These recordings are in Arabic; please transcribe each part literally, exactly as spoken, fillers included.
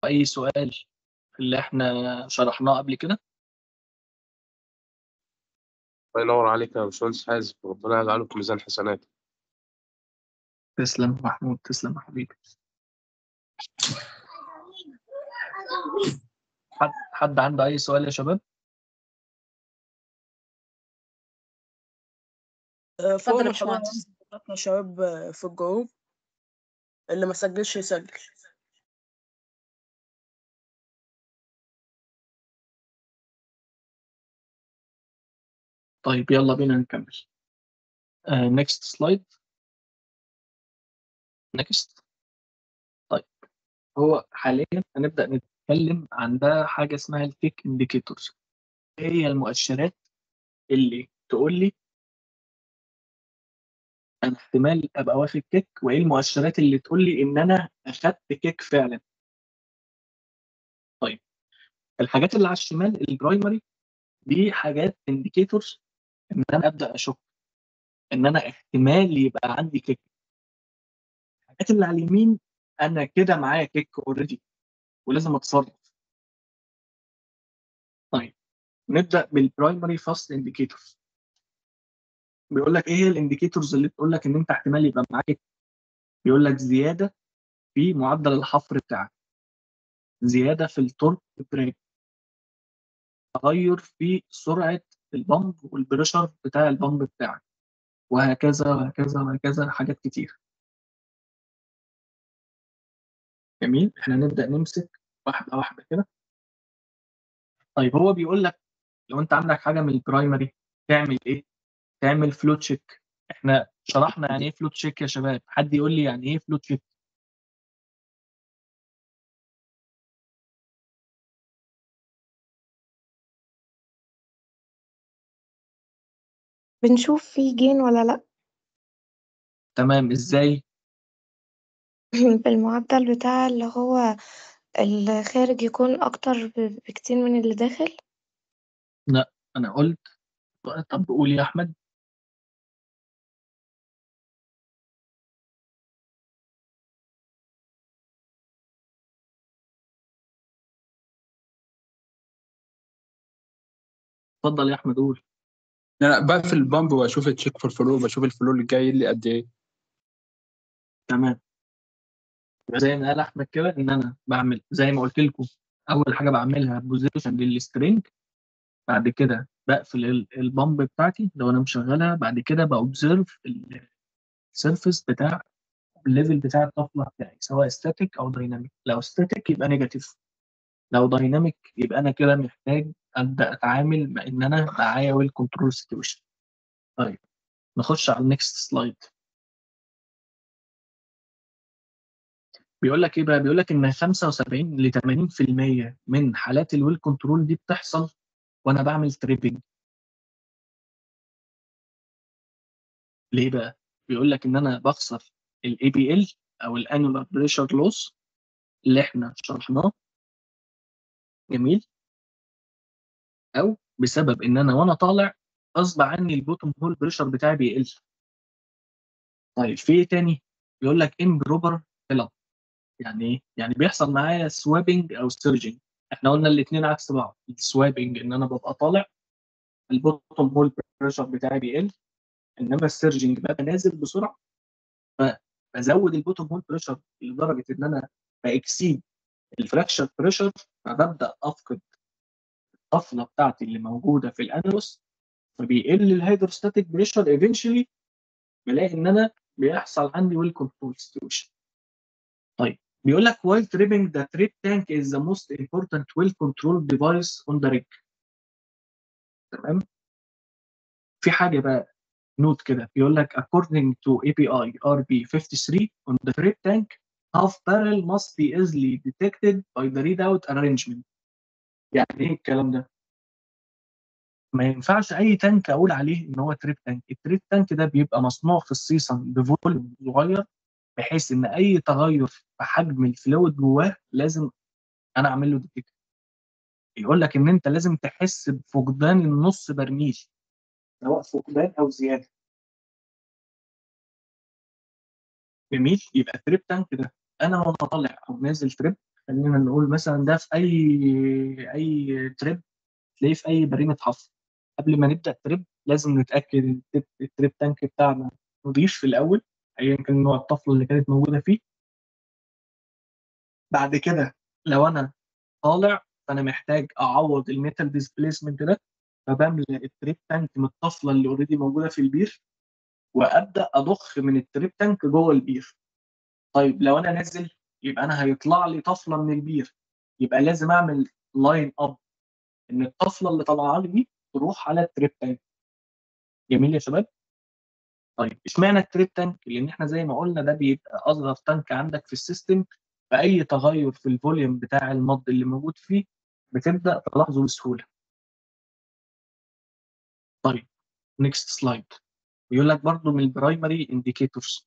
أي سؤال في اللي إحنا شرحناه قبل كده؟ الله ينور عليك يا باشمهندس حازم، ربنا يجعله في ميزان حسناتك. تسلم محمود، تسلم يا حبيبي. حد حد عنده أي سؤال يا شباب؟ آه، اتفضل فوق يا من حضور باشمهندس. حضراتنا شباب آه، في الجروب، اللي ما سجلش يسجل. طيب يلا بينا نكمل. نيكست سلايد. نيكست. طيب هو حاليا هنبدأ نتكلم عن ده حاجة اسمها الكيك انديكيتورز. ايه هي المؤشرات اللي تقول لي انا احتمال ابقى واخد كيك، وايه المؤشرات اللي تقول لي ان انا اخدت كيك فعلا؟ طيب الحاجات اللي على الشمال البرايمري دي حاجات انديكيتورز ان انا ابدا اشك ان انا احتمال يبقى عندي كيك. الحاجات اللي على اليمين انا كده معايا كيك اوريدي ولازم اتصرف. طيب نبدا بالبرايمري فاست انديكيتورز. بيقول لك ايه هي الانديكيتورز اللي تقول لك ان انت احتمال يبقى معاك كيك؟ بيقول لك زياده في معدل الحفر بتاعك، زياده في التورك بريك، تغير في سرعه البمب والبريشر بتاع البمب بتاعك، وهكذا وهكذا وهكذا، حاجات كتير. جميل، احنا نبدا نمسك واحده واحده كده. طيب هو بيقول لك لو انت عندك حاجه من البرايمري تعمل ايه؟ تعمل فلو تشيك. احنا شرحنا يعني ايه فلو تشيك يا شباب؟ حد يقول لي يعني ايه فلو تشيك؟ بنشوف فيه جين ولا لأ. تمام، ازاي؟ بالمعدل بتاع اللي هو الخارج يكون أكتر ب- بكتير من اللي داخل. لا انا قلت. طب قول يا احمد. اتفضل يا احمد قول. لا لا، بقفل البامب واشوف التشيك فور فلو، بشوف الفلو اللي جاي لي قد ايه. تمام، زي ما قال احمد كده ان انا بعمل زي ما قلت لكم. اول حاجه بعملها بوزيشن للسترينج، بعد كده بقفل ال- البامب بتاعتي لو انا مشغلها، بعد كده باوبزرف السيرفيس بتاع الليفل بتاع الطفله بتاعي، سواء ستاتيك او دايناميك. لو ستاتيك يبقى نيجاتيف، لو دايناميك يبقى انا كده محتاج ابدا اتعامل مع ان انا معايا ويل كنترول سيتويشن. طيب نخش على النكست سلايد. بيقول لك ايه بقى؟ بيقول لك ان خمسة وسبعين ل ثمانين في المية من حالات الويل كنترول دي بتحصل وانا بعمل تريبنج. ليه بقى؟ بيقول لك ان انا بخسر الاي بي ال او الانولار بريشر لوس اللي احنا شرحناه. جميل. او بسبب ان انا وانا طالع غصب عني البوتوم هول بريشر بتاعي بيقل. طيب في ايه تاني؟ بيقول لك امبروبر فيلم. يعني ايه؟ يعني بيحصل معايا سوابنج او سيرجنج. احنا قلنا الاثنين عكس بعض. السوابنج ان انا ببقى طالع البوتوم هول بريشر بتاعي بيقل، انما السيرجنج ببقى نازل بسرعه فبزود البوتوم هول بريشر لدرجه ان انا باكسيد الفراكشر بريشر، فببدا افقد الطفله بتاعتي اللي موجوده في الانوس، فبيقل الهيدروستاتيك بريشر. ايفينشولي بلاقي ان انا بيحصل عندي ويل كنترول سيتويشن. طيب بيقول لك while tripping the trip tank is the most important well control device on the rig. تمام. في حاجه بقى نوت كده بيقول لك according to إيه بي آي آر بي خمسة وخمسين on the trip tank half barrel must be easily detected by the readout arrangement. يعني ايه الكلام ده؟ ما ينفعش اي تانك اقول عليه ان هو تريب تانك. التريب تانك ده بيبقى مصنوع خصيصا بفوليوم صغير، بحيث ان اي تغير في حجم الفلويد جواه لازم انا اعمل له ديتكت. يقول لك ان انت لازم تحس بفقدان النص برميل، سواء فقدان او زياده. جميل. يبقى التريب تانك ده انا وانا طالع او نازل تريب خلينا نقول مثلا ده في اي اي تريب، تلاقيه في اي بريمه حفر. قبل ما نبدا تريب لازم نتاكد ان التريب التريب تانك بتاعنا نضيف في الاول، ايا كان نوع الطفله اللي كانت موجوده فيه. بعد كده لو انا طالع فانا محتاج اعوض الميتال ديسبيسمنت ده، فبملى التريب تانك من الطفله اللي اوريدي موجوده في البير، وابدا اضخ من التريب تانك جوه البير. طيب لو انا نازل يبقى انا هيطلع لي طفله من البير، يبقى لازم اعمل لاين اب ان الطفله اللي طالعه لي دي تروح على التريب تانك. جميل يا شباب. طيب اشمعنى التريب تانك؟ لان احنا زي ما قلنا ده بيبقى اصغر تانك عندك في السيستم، فاي تغير في الفوليوم بتاع المض اللي موجود فيه بتبدا تلاحظه بسهوله. طيب نيكست سلايد. بيقول لك برضو من البرايمري انديكيتورز.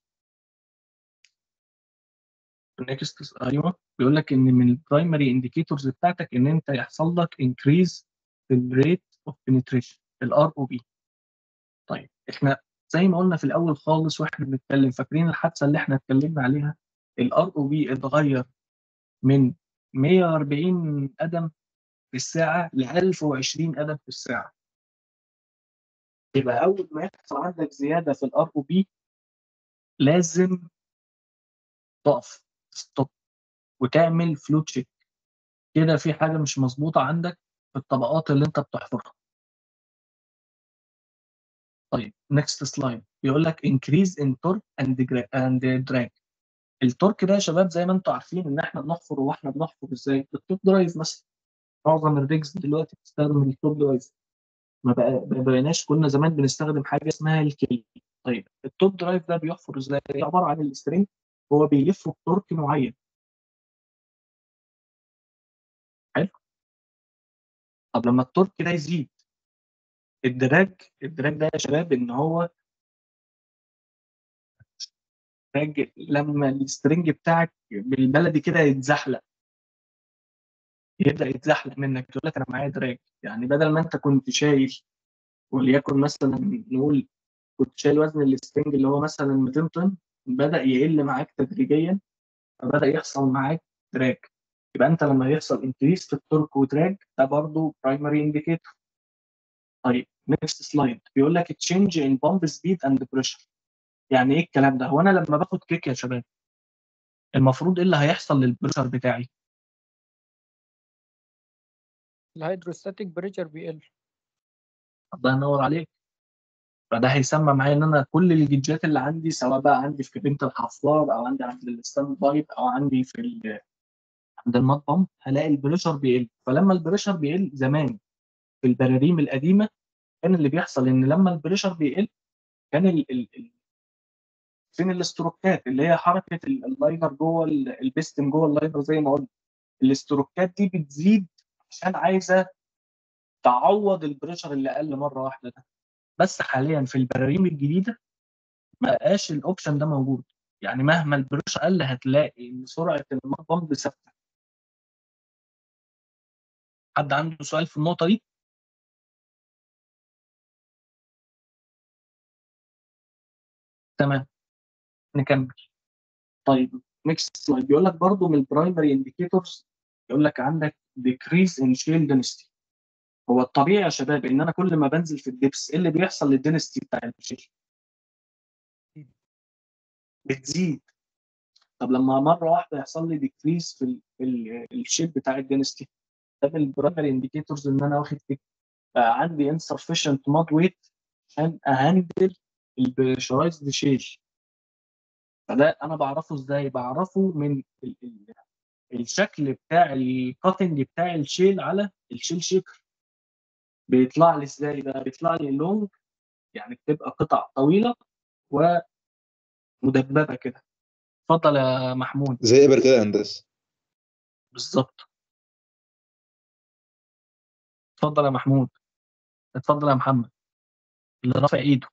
نيكست ايوه، بيقول لك ان من البرايمري انديكيتورز بتاعتك ان انت يحصل لك انكريز في الريت اوف بنتريشن الار او بي. طيب احنا زي ما قلنا في الاول خالص واحنا بنتكلم، فاكرين الحادثه اللي احنا اتكلمنا عليها؟ الار او بي اتغير من مية وأربعين قدم في الساعه ل ألف وعشرين قدم في الساعه. يبقى اول ما يحصل عندك زياده في الار او بي لازم تقف ستوب وتعمل فلو تشيك، كده في حاجه مش مظبوطه عندك في الطبقات اللي انت بتحفرها. طيب نيكست سلايد. بيقول لك increase in torque and gra- and drag. التورك ده يا شباب زي ما انتم عارفين ان احنا بنحفر، واحنا بنحفر ازاي؟ بالتوب درايف مثلا. معظم الريجز دلوقتي بتستخدم التوب درايف. ما بقى ما بقيناش، كنا زمان بنستخدم حاجه اسمها الكيل. طيب التوب درايف ده بيحفر ازاي؟ عباره عن السترينج، هو بيلف بتورك معين. حلو. طب لما التورك ده يزيد، الدراج الدراج ده يا شباب ان هو دراج لما السترينج بتاعك بالبلدي كده يتزحلق، يبدا يتزحلق منك. تقول لك انا معايا دراج، يعني بدل ما انت كنت شايل، وليكن مثلا نقول كنت شايل وزن السترنج اللي هو مثلا مئتين طن، بدأ يقل معاك تدريجيا، فبدأ يحصل معاك دراج. يبقى انت لما يحصل انكريس في التورك ودراج ده برضه برايمري انديكيتور. طيب نيكست سلايد. بيقول لك تشينج ان بامب سبيد اند بريشر. يعني ايه الكلام ده؟ هو انا لما باخد كيك يا شباب المفروض ايه اللي هيحصل للبريشر بتاعي؟ الهيدروستاتيك بريشر بيقل. الله ينور عليك. فده هيسمى معايا ان انا كل الجيجات اللي عندي، سواء بقى عندي في كابينه الحفار او عندي عند الستاند بايب او عندي في ال عند المات بامب، هلاقي البريشر بيقل. فلما البريشر بيقل زمان في البراريم القديمه كان اللي بيحصل ان لما البريشر بيقل كان ال ال ال فين الاستروكات اللي هي حركه ال- اللاينر جوه ال- البيستم جوه اللاينر زي ما قلنا، الاستروكات دي بتزيد عشان عايزه تعوض البريشر اللي قل مره واحده ده. بس حاليا في البراريم الجديده ما بقاش الاوبشن ده موجود، يعني مهما البريشر قل هتلاقي ان سرعه المات بامب ثابته. حد عنده سؤال في النقطه دي؟ تمام نكمل. طيب نيكست سلايد. بيقول لك برضه من البرايمري انديكيتورز، يقول لك عندك decrease in shale density. هو الطبيعي يا شباب ان انا كل ما بنزل في الدبس ايه اللي بيحصل للدنستي بتاع الشيل؟ بتزيد. طب لما مره واحده يحصل لي decrease في ال في ال الشيل بتاع الدنستي، ده من البرايمري انديكيتورز ان انا واخد كده بقى عندي insufficient mud weight عشان اهندل البريشرايزد شيل. فده انا بعرفه ازاي؟ بعرفه من ال ال الشكل بتاع الكاتنج بتاع الشيل على الشيل شيكر. بيطلع لي ازاي بقى؟ بيطلع لي لونج، يعني بتبقى قطع طويله ومدببه كده. اتفضل يا محمود. زي ابر كده يا هندسه. بالظبط. اتفضل يا محمود. اتفضل يا محمد اللي رافع ايده.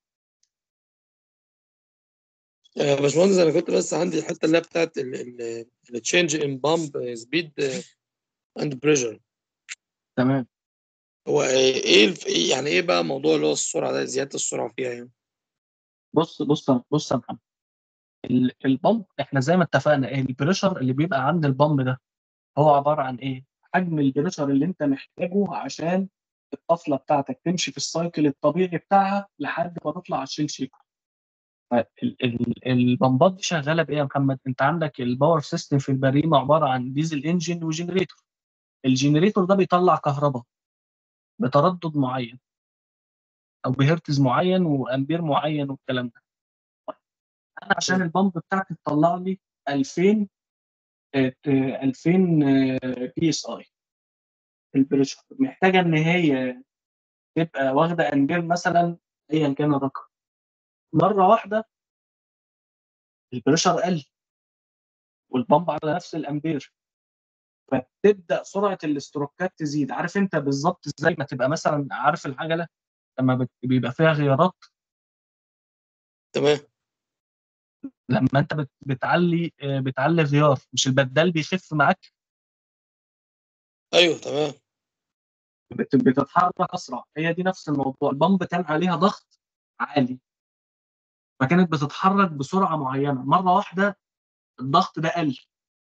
يا باشمهندس انا كنت بس عندي الحته اللي هي بتاعت التشينج ان بامب سبيد اند بريشر. تمام. هو ايه الف- إيه- يعني ايه بقى موضوع اللي هو السرعه ده، زياده السرعه فيها يعني؟ بص بص بص يا محمد، ال- البامب احنا زي ما اتفقنا ايه البريشر اللي بيبقى عند البامب ده هو عباره عن ايه؟ حجم البريشر اللي انت محتاجه عشان الطفله بتاعتك تمشي في السايكل الطبيعي بتاعها لحد ما تطلع على الشيل شيكر. ال- ال- البمبات دي شغاله بايه يا محمد؟ انت عندك الباور سيستم في البريمه عباره عن ديزل انجن وجنريتور. الجنريتور ده بيطلع كهرباء بتردد معين او بهرتز معين وامبير معين والكلام ده. انا عشان م. البمب بتاعتي تطلع لي ألفين آه، آه، ألفين بي اس اي البريشر، محتاجه ان هي تبقى واخده امبير مثلا ايا كان الرقم. مره واحده البريشر قل والبمب على نفس الامبير، فتبدا سرعه الاستروكات تزيد. عارف انت بالظبط زي ما تبقى مثلا عارف العجله لما بت- بيبقى فيها غيارات، تمام. لما انت بت- بتعلي آه، بتعلي غيار مش البدال بيخف معاك، ايوه تمام. بت- بتتحرك اسرع. هي دي نفس الموضوع، البمب كان عليها ضغط عالي فكانت بتتحرك بسرعه معينه، مره واحده الضغط ده قل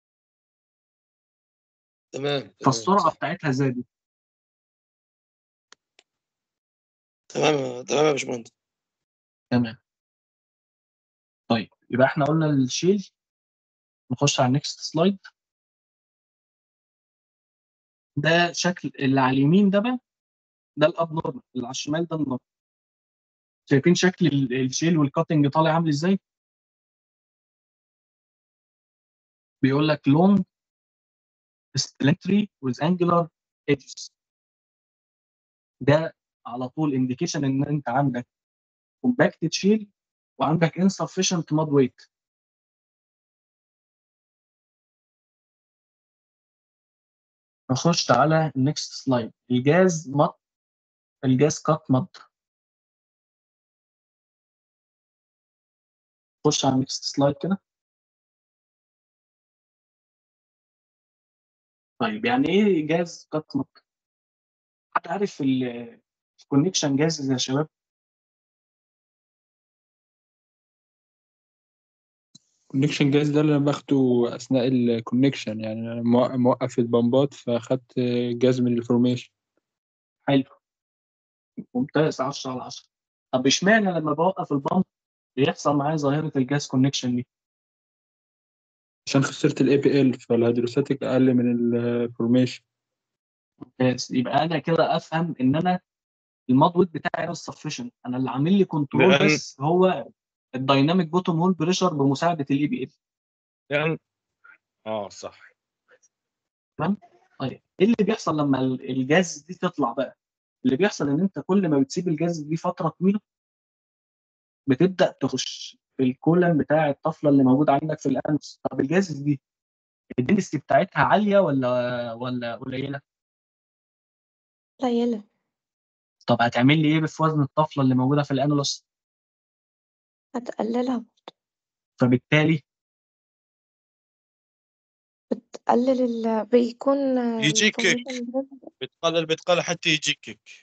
تمام تمام فالسرعه صح. بتاعتها زادت. تمام تمام يا باشمهندس. تمام. طيب يبقى احنا قلنا الشيل. نخش على النكست سلايد. ده شكل اللي على اليمين ده بقى، ده الاب نورمال، اللي على الشمال ده النورمال. شايفين شكل ال- الشيل والكاتنج طالع عامل ازاي؟ بيقول لك long splintery with angular edges. ده على طول انديكيشن ان انت عندك compacted shale وعندك insufficient mud weight. نخش على النكست سلايد. الجاز مط الجاز كات مط. نخش على النكست سلايد كده. طيب يعني ايه جاز كات مط؟ حد عارف الكونكشن جازز يا شباب؟ كونكشن جاز ده اللي انا باخده اثناء الكونكشن، يعني انا مو- موقف البمبات فاخدت جاز من الفورميشن. حلو، ممتاز، عشرة على عشرة. طب اشمعنى لما بوقف البامب بيحصل معايا ظاهره الجاز كونكشن دي؟ عشان خسرت الاي بي ال فالهيدروستاتيك اقل من الفورميشن. ممتاز، يبقى انا كده افهم ان انا الماد ويت بتاعي مش سفشنت. انا اللي عامل لي كنترول لأن بس هو الدايناميك بوتوم هول بريشر بمساعده الاي بي ال. لأن اه صح. تمام. طيب ايه اللي بيحصل لما ال- الجاز دي تطلع بقى؟ اللي بيحصل ان انت كل ما بتسيب الجاز دي فتره طويله بتبدا تخش في الكولم بتاع الطفله اللي موجود عندك في الانس. طب الجاز دي الدنسيتي بتاعتها عاليه ولا ولا قليله؟ قليلة. طب هتعمل لي ايه في وزن الطفله اللي موجوده في الانولوس؟ هتقللها، فبالتالي بتقلل ال... بيكون يجيك كيك، الفورميشن بتقلل بتقلل حتى يجيك كيك.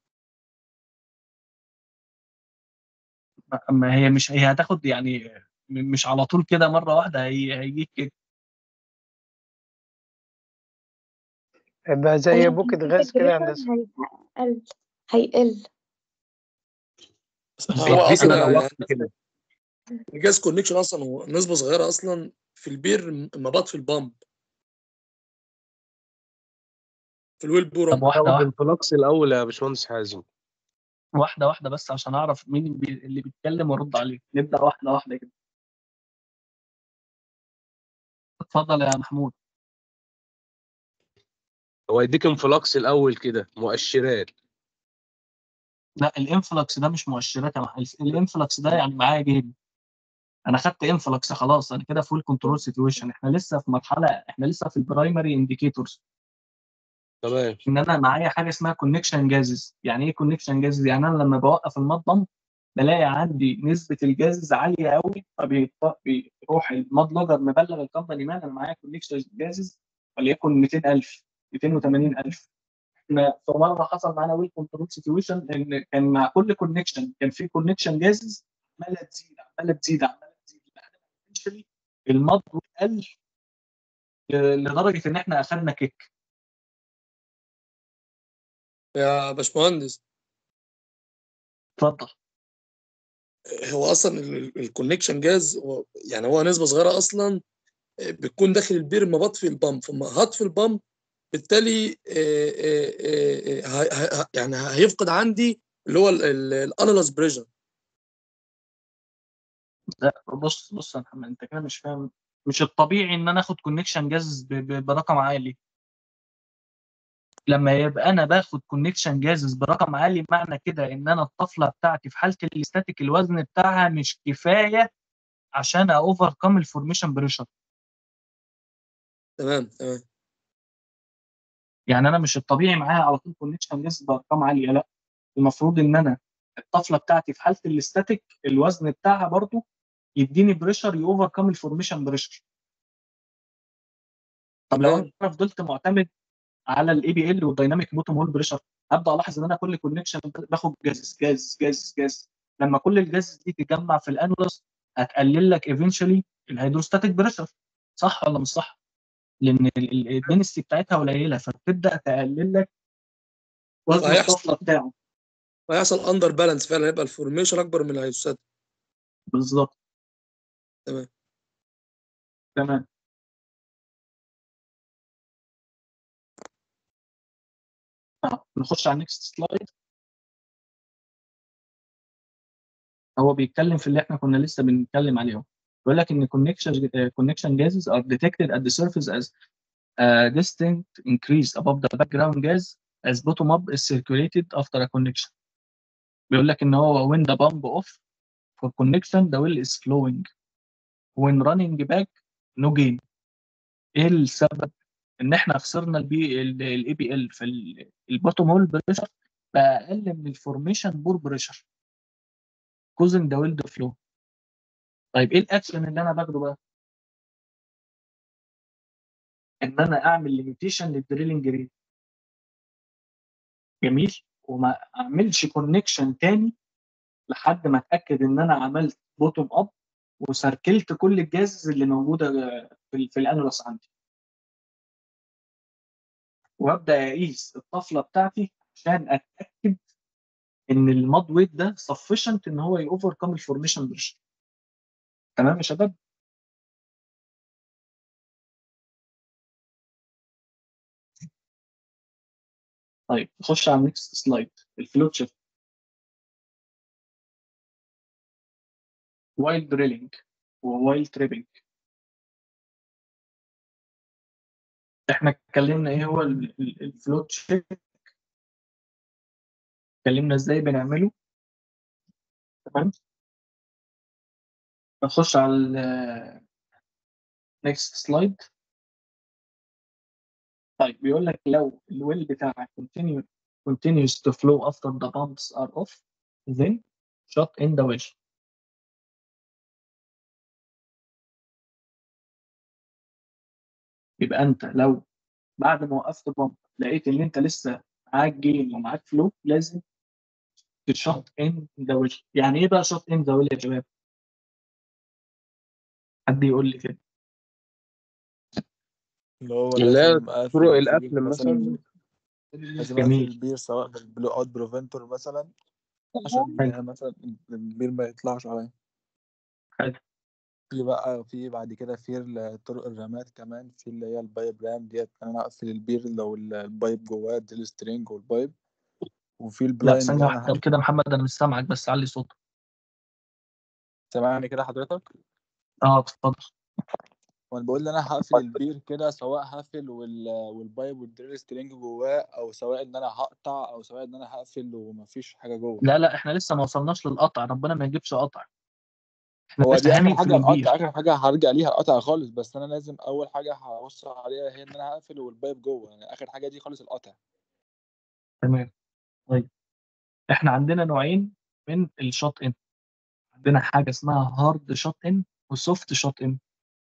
ما هي مش هي هتاخد يعني م- مش على طول كده مره واحده هي هيجيك كده. يبقى زي بوكة غاز كده يا هندسة. هيقل هيقل هو بيديك اصلا بقى يعني وقت كده. الجاز كونكشن اصلا هو نسبه صغيره اصلا في البير مبات في البامب في الويل طب بورم. واحده تاخد واحده الفلوكس الأول يا باشمهندس حازم. واحده واحده بس عشان اعرف مين اللي بي- اللي بيتكلم وارد عليه. نبدا واحده واحده كده. اتفضل يا محمود. هو يديك انفلوكس الأول كده مؤشرات. لا الانفلكس ده مش مؤشرات يا محمود. الانفلكس ده يعني معايا جيب. انا خدت انفلكس خلاص، انا كده فول كنترول سيتويشن. احنا لسه في مرحله، احنا لسه في البرايمري انديكيتورز. تمام. ان انا معايا حاجه اسمها كونكشن جازز. يعني ايه كونكشن جازز؟ يعني انا لما بوقف المضم بلاقي عندي نسبه الجازز عاليه قوي، فبيروح الماد لوجر مبلغ الكمباني مان انا معايا كونكشن جازز وليكن مئتين ألف مئتين وثمانين ألف. احنا في مره حصل معانا ويل كنترول سيتويشن ان كان مع كل كونكشن كان في كونكشن جازز عماله تزيد عماله تزيد عماله تزيد لحد ما eventually الماد قل لدرجه ان احنا اخذنا كيك. يا باشمهندس، اتفضل. هو اصلا الكونكشن جاز هو يعني هو نسبه صغيره اصلا بتكون داخل البير ما بطفي البامب، فما هطفي البامب بالتالي آه، آه، آه، آه، ه- ه- يعني هيفقد عندي اللي هو الانالوس بريشر. لا بص بص يا محمد، انت كده مش فاهم. مش الطبيعي ان انا اخد كونكشن جاز ب- ب- برقم عالي. لما يبقى انا باخد كونكشن جازز برقم عالي، معنى كده ان انا الطفله بتاعتي في حاله الاستاتيك الوزن بتاعها مش كفايه عشان اوفر كام الفورميشن بريشر. تمام تمام. يعني انا مش الطبيعي معايا على طول كونكشن جاز بارقام عاليه، لا. المفروض ان انا الطفله بتاعتي في حاله الاستاتيك الوزن بتاعها برضو يديني بريشر يوفر كام الفورميشن بريشر. طب لو تمام انا فضلت معتمد على الاي بي ال والدايناميك بوتوم هول بريشر، هبدا الاحظ ان انا كل كونكشن باخد جاز جاز جاز جاز. لما كل الجاز دي تتجمع في الانولس هتقلل لك ايفينشولي الهيدروستاتيك بريشر. صح ولا مش صح؟ لان الدنسيتي بتاعتها قليله، فبتبدا تقلل لك وزن فهيحصل الطفله بتاعه. فهيحصل اندر بالانس فعلا، هيبقى الفورميشن اكبر من الهيدروستات. بالظبط. تمام. تمام. آه، نخش على النكست سلايد. هو بيتكلم في اللي احنا كنا لسه بنتكلم عليه. بيقول لك ان connection connection gases are detected at the surface as a distinct increase above the background gas as bottom up is circulated after a connection. بيقول لك ان هو when the pump off for connection the well is flowing when running back no gain. ايه السبب؟ ان احنا خسرنا البي الاي بي ال في البوتوم هول بريشر بقى اقل من الفورميشن بور بريشر causing the well to flow. طيب ايه الاكشن اللي انا باخده بقى؟ ان انا اعمل ليميتيشن للدريلنج ريت. جميل. وما اعملش كونكشن تاني لحد ما اتاكد ان انا عملت بوتوم اب وسركلت كل الجاز اللي موجوده في, في الانولس عندي، وابدا اقيس الطفله بتاعتي عشان اتاكد ان الماد ويت ده سفشنت ان هو يوفر كام الفورميشن بريشر. تمام يا شباب؟ طيب نخش على النكست سلايد، الفلوت شيفت. وايل دريلينج ووايل تريبنج. احنا اتكلمنا ايه هو الفلوت شيفت، اتكلمنا ازاي بنعمله. تمام. نخش على النكست سلايد. طيب بيقول لك لو الويل بتاعك continue continues to flow after the pumps are off then shut in the well. يبقى انت لو بعد ما وقفت بامب لقيت ان انت لسه معاك جين ومعاك فلو، لازم تشط ان ذا ويل. يعني ايه بقى شط ان ذا ويل يا شباب؟ حد يقول لي كده. اللي هو اللي هي لازم اقفل طرق البير القفل مثلا، مثلا. لازم اقفل جميل. البير سواء بالبلو اوت بريفنتور مثلا عشان حلو. مثلا البير ما يطلعش عليا. حلو. في بقى في بعد كده في طرق الرامات كمان، في اللي هي البايب رام ديت، انا اقفل البير لو البايب جواه دريل سترينج والبايب. وفي لا البلايند ثانية اللي انا واحدة هقفل. كده محمد، أنا مش سامعك بس علي صوتك. سامعني كده حضرتك؟ اه اتفضل. وانا بقول ان انا هقفل البير كده، سواء هقفل وال... والبايب والدريل سترينج جواه، او سواء ان انا هقطع، او سواء ان انا هقفل ومفيش حاجه جوه. لا لا احنا لسه ما وصلناش للقطع، ربنا ما يجيبش قطع. احنا هو لسه دي اخر هنقفل حاجه القطع، البير. اخر حاجه هرجع ليها القطع خالص، بس انا لازم اول حاجه هبص عليها هي ان انا هقفل والبايب جوه، يعني اخر حاجه دي خالص القطع. تمام. طيب احنا عندنا نوعين من الشوت ان. عندنا حاجة اسمها هارد شوت ان وسوفت شوت ان.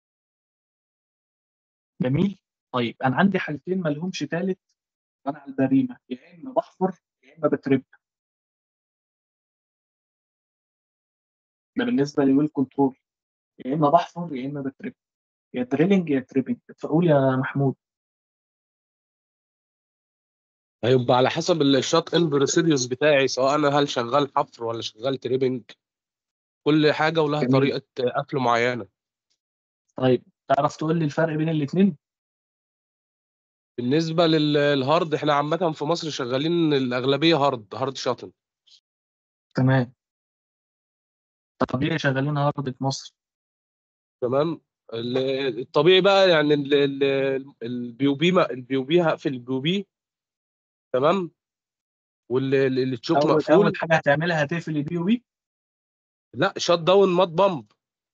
جميل. طيب انا عندي حاجتين ما لهمش ثالث وانا على البريمه، يا اما بحفر يا اما بترب. ده بالنسبه للويل كنترول، يا اما بحفر يا اما بترب. يا دريلنج يا تريبنج. فقول يا محمود. هيبقى على حسب الشات ان بروسيديوس بتاعي، سواء انا هل شغال حفر ولا شغال تريبنج. كل حاجه ولها جميل. طريقه قفل معينه. طيب تعرف تقول لي الفرق بين الاثنين؟ بالنسبه لل- للهارد، احنا عامه في مصر شغالين الاغلبيه هارد هارد شاتن. تمام. طبيعي شغالين هارد في مصر. تمام. ال- الطبيعي بقى يعني ال- ال- البي بي البي بي هقفل البي بي. تمام. والتشوك اول اول مقفول. حاجه هتعملها هتقفل البي او بي؟ لا، شات داون مات بامب.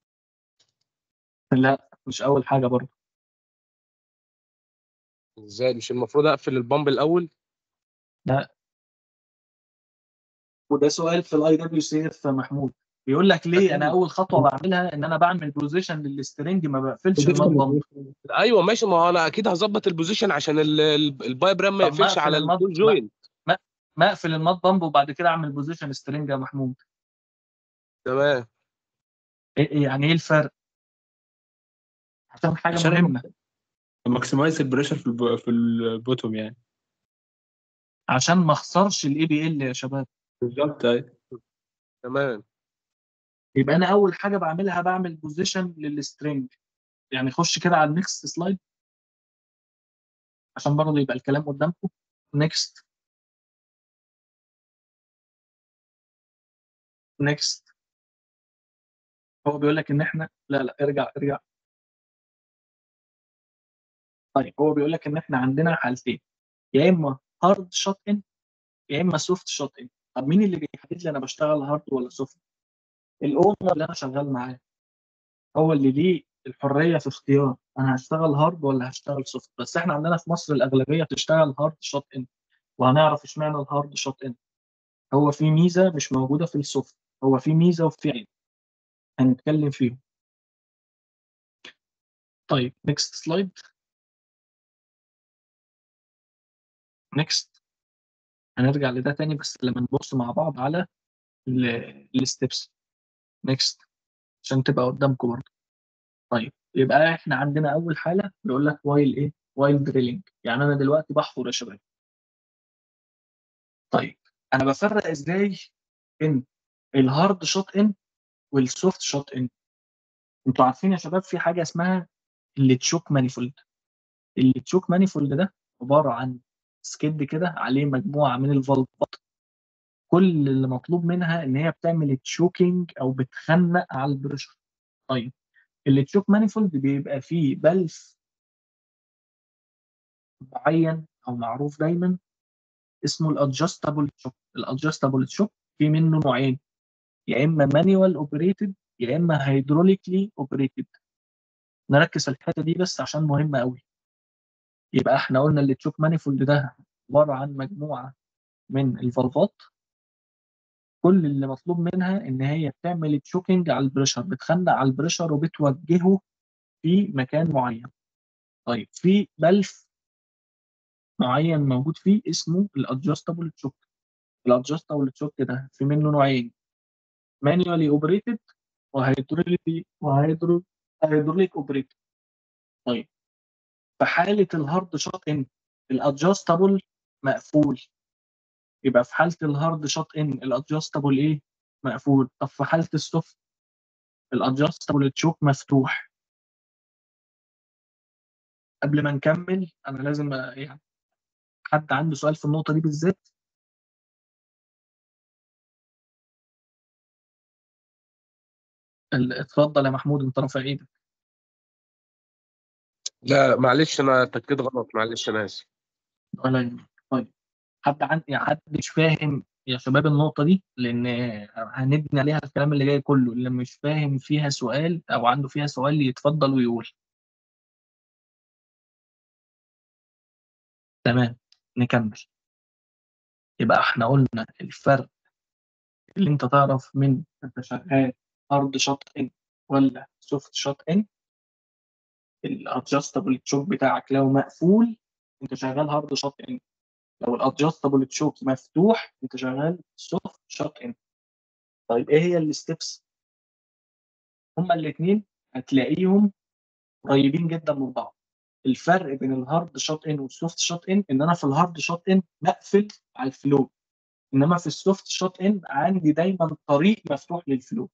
لا مش اول حاجه برضه. ازاي؟ مش المفروض اقفل البامب الاول؟ لا، وده سؤال في الاي دبليو سي اف محمود. بيقول لك ليه انا اكيد. اول خطوه بعملها ان انا بعمل بوزيشن للسترنج ما بقفلش بوزيشن المات بامب. ايوه ماشي، ما هو انا اكيد هظبط البوزيشن عشان ال- ال- البايب رام ما طب ما يقفلش اقفل على المات الفول ما جوين. ما ما اقفل المات بامب وبعد كده اعمل بوزيشن سترنج يا محمود. تمام. إيه إيه يعني ايه الفرق؟ عشان حاجه عشان مهمه. ماكسمايز البريشر في الب... في البوتوم يعني. عشان ما اخسرش الاي بي ال يا شباب. بالظبط ايوه. تمام. يبقى انا اول حاجه بعملها بعمل بوزيشن للسترنج. يعني خش كده على النكست سلايد عشان برضه يبقى الكلام قدامكم. نكست نكست. هو بيقول لك ان احنا لا لا ارجع ارجع. طيب هو بيقول لك ان احنا عندنا حالتين، يا اما هارد شوت ان يا اما سوفت شوت ان. طب مين اللي بيحدد لي انا بشتغل هارد ولا سوفت؟ الاونر اللي انا شغال معاه هو اللي ليه الحريه في اختيار انا هشتغل هارد ولا هشتغل سوفت. بس احنا عندنا في مصر الاغلبيه بتشتغل هارد شوت ان، وهنعرف اشمعنى الهارد شوت ان. هو في ميزه مش موجوده في السوفت، هو في ميزه وفي عيب هنتكلم فيهم. طيب نكست سلايد. نكست. هنرجع لده تاني بس لما نبص مع بعض على الستبس. نكست عشان تبقى قدامكم برضه. طيب يبقى احنا عندنا اول حاله بيقول لك وايل ايه؟ وايل دريلينج. يعني انا دلوقتي بحفر يا شباب. طيب انا بفرق ازاي بين الهارد شوت ان والسوفت شوت ان؟ انتوا عارفين يا شباب في حاجه اسمها التشوك مانيفولد. التشوك مانيفولد ده عباره عن سكيد كده عليه مجموعه من الفالفات، كل اللي مطلوب منها ان هي بتعمل تشوكينج او بتخنق على البريشر. طيب التشوك مانيفولد بيبقى فيه بلف معين او معروف دايما اسمه الادجستبل تشوك. الادجستبل تشوك في منه نوعين، يا اما مانيوال اوبريتد يا اما هيدروليكلي اوبريتد. نركز في الحته دي بس عشان مهمه قوي. يبقى احنا قلنا التشوك مانيفولد ده عباره عن مجموعه من الفالفات، كل اللي مطلوب منها ان هي بتعمل تشوكينج على البريشر، بتخنق على البريشر وبتوجهه في مكان معين. طيب في بلف معين موجود فيه اسمه الادجستبل تشوك. الادجستبل تشوك ده في منه نوعين، مانيوالي اوبريتد وهيدروليكي وهيدرو هيدروليك اوبريتد. طيب في حاله الهارد شوت ان الادجستبل مقفول، يبقى في حاله الهارد شوت ان الادجستبل ايه؟ مقفول. طب في حاله السوفت الادجستبل تشوك مفتوح. قبل ما نكمل انا لازم أ- يعني حد عنده سؤال في النقطه دي بالذات؟ ال- اتفضل يا محمود انت رافع ايدك. لا معلش، انا اتاكدت غلط، معلش انا اسف. ولا يهمك. طيب حد عن يعني حد مش فاهم يا شباب النقطه دي، لان هنبني عليها الكلام اللي جاي كله. اللي مش فاهم فيها سؤال او عنده فيها سؤال يتفضل ويقول. تمام نكمل. يبقى احنا قلنا الفرق اللي انت تعرف من انت شغال هارد شوت ان ولا سوفت شوت ان. الادجستبل تشوك بتاعك لو مقفول انت شغال هارد شوت ان، لو الادجستبل تشوك مفتوح انت شغال سوفت شوت ان. طيب ايه هي الستبس؟ هما الاثنين هتلاقيهم قريبين جدا من بعض. الفرق بين الهارد شوت ان والسوفت شوت ان ان انا في الهارد شوت ان بقفل على الفلو، انما في السوفت شوت ان عندي دايما طريق مفتوح للفلو.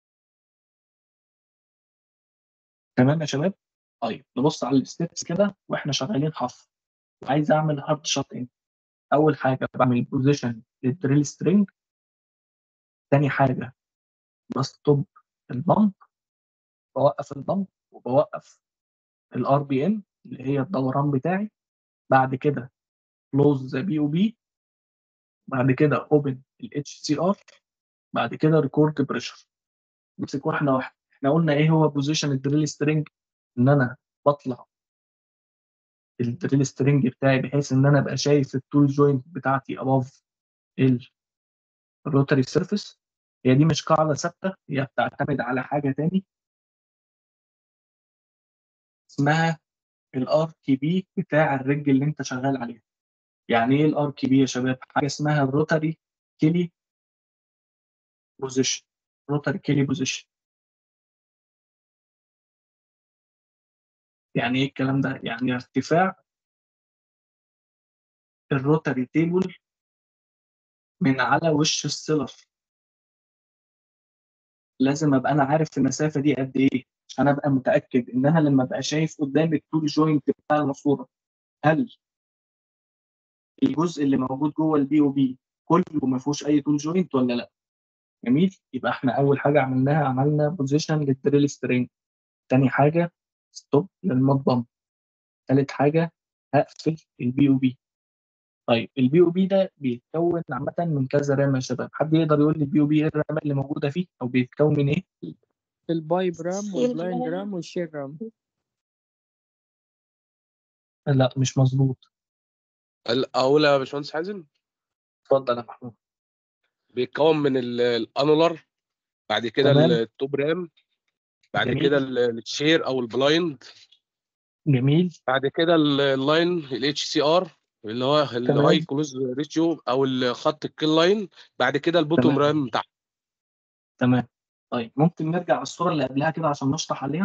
تمام يا شباب؟ طيب نبص على الستبس كده واحنا شغالين حفر، وعايز اعمل هارد شوت ان. اول حاجه بعمل بوزيشن للدريل سترينج، تاني حاجه بستوب البامب، بوقف البامب وبوقف الار بي ام اللي هي الدوران بتاعي، بعد كده كلوز ذا بي او بي، بعد كده اوبن الاتش سي ار، بعد كده ريكورد بريشر. نمسك واحده واحده. احنا قلنا ايه هو بوزيشن الدريل سترينج؟ ان انا بطلع الدريل سترينج بتاعي بحيث ان انا ابقى شايف التول جوينت بتاعتي اباف الروتري سيرفيس. هي دي مش قاعده ثابته، هي بتعتمد على حاجه تاني اسمها الار كي بي بتاع الرج اللي انت شغال عليها. يعني ايه الار كي بي يا شباب؟ حاجه اسمها الروتري كيلي بوزيشن. روتري كيلي بوزيشن يعني ايه الكلام ده؟ يعني ارتفاع الروتري تيبل من على وش السيلر. لازم ابقى انا عارف المسافه دي قد ايه عشان ابقى متاكد ان انا لما ابقى شايف قدامي التول جوينت بتاع الماسوره، هل الجزء اللي موجود جوه البي او بي كله ما فيهوش اي تول جوينت ولا لا. جميل. يبقى احنا اول حاجه عملناها عملنا بوزيشن للدريل سترينج، تاني حاجه ستوب للمود بامب، تالت حاجه هقفل البي او بي. طيب البي او بي ده بيتكون عامه من كذا رامه يا شباب. حد يقدر يقول لي البي او بي ايه الرامه اللي موجوده فيه او بيتكون من ايه؟ البايب رام في والبلايند ال- رام والشير رام. لا مش مظبوط. الاولى يا باشمهندس حازم اتفضل يا محمود. بيتكون من ال- الانولار، بعد كده تمام. التوب رام، بعد كده جميل. ال- الشير او البلايند، جميل. بعد كده ال- اللاين الاتش سي ار اللي هو الهاي تمام. كلوز ريشيو او الخط الكيل لاين، بعد كده البوتوم تمام. رام تحت. تمام. طيب ممكن نرجع على الصوره اللي قبلها كده عشان نشرح عليها.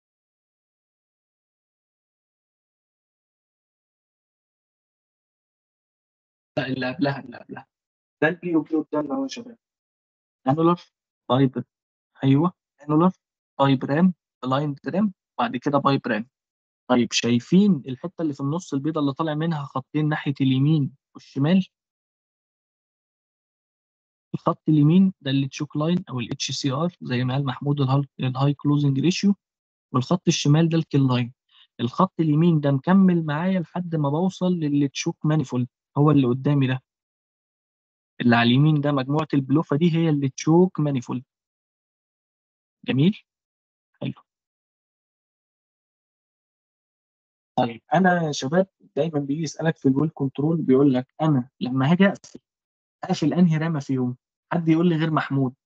لا اللي قبلها اللي قبلها. ده البي او بي قدامنا اهو يا شباب. انولار، بايب، ايوه انولار، بايب رام، بلايند رام، بعد كده بايب رام. طيب شايفين الحته اللي في النص البيضه اللي طالع منها خطين ناحيه اليمين والشمال؟ الخط اليمين ده اللي تشوك لاين او الاتش سي ار زي ما قال محمود، الهاي كلوزنج ريشيو، والخط الشمال ده الكيل لاين. الخط اليمين ده مكمل معايا لحد ما بوصل للي تشوك مانيفولد، هو اللي قدامي ده. اللي على اليمين ده مجموعه البلوفه دي هي اللي تشوك مانيفولد. جميل. حلو. طيب انا يا شباب دايما بيجي يسالك في الويل كنترول بيقول لك انا لما هاجي اقفل اقفل انهي رامه فيهم؟ حد يقول لي غير محمود.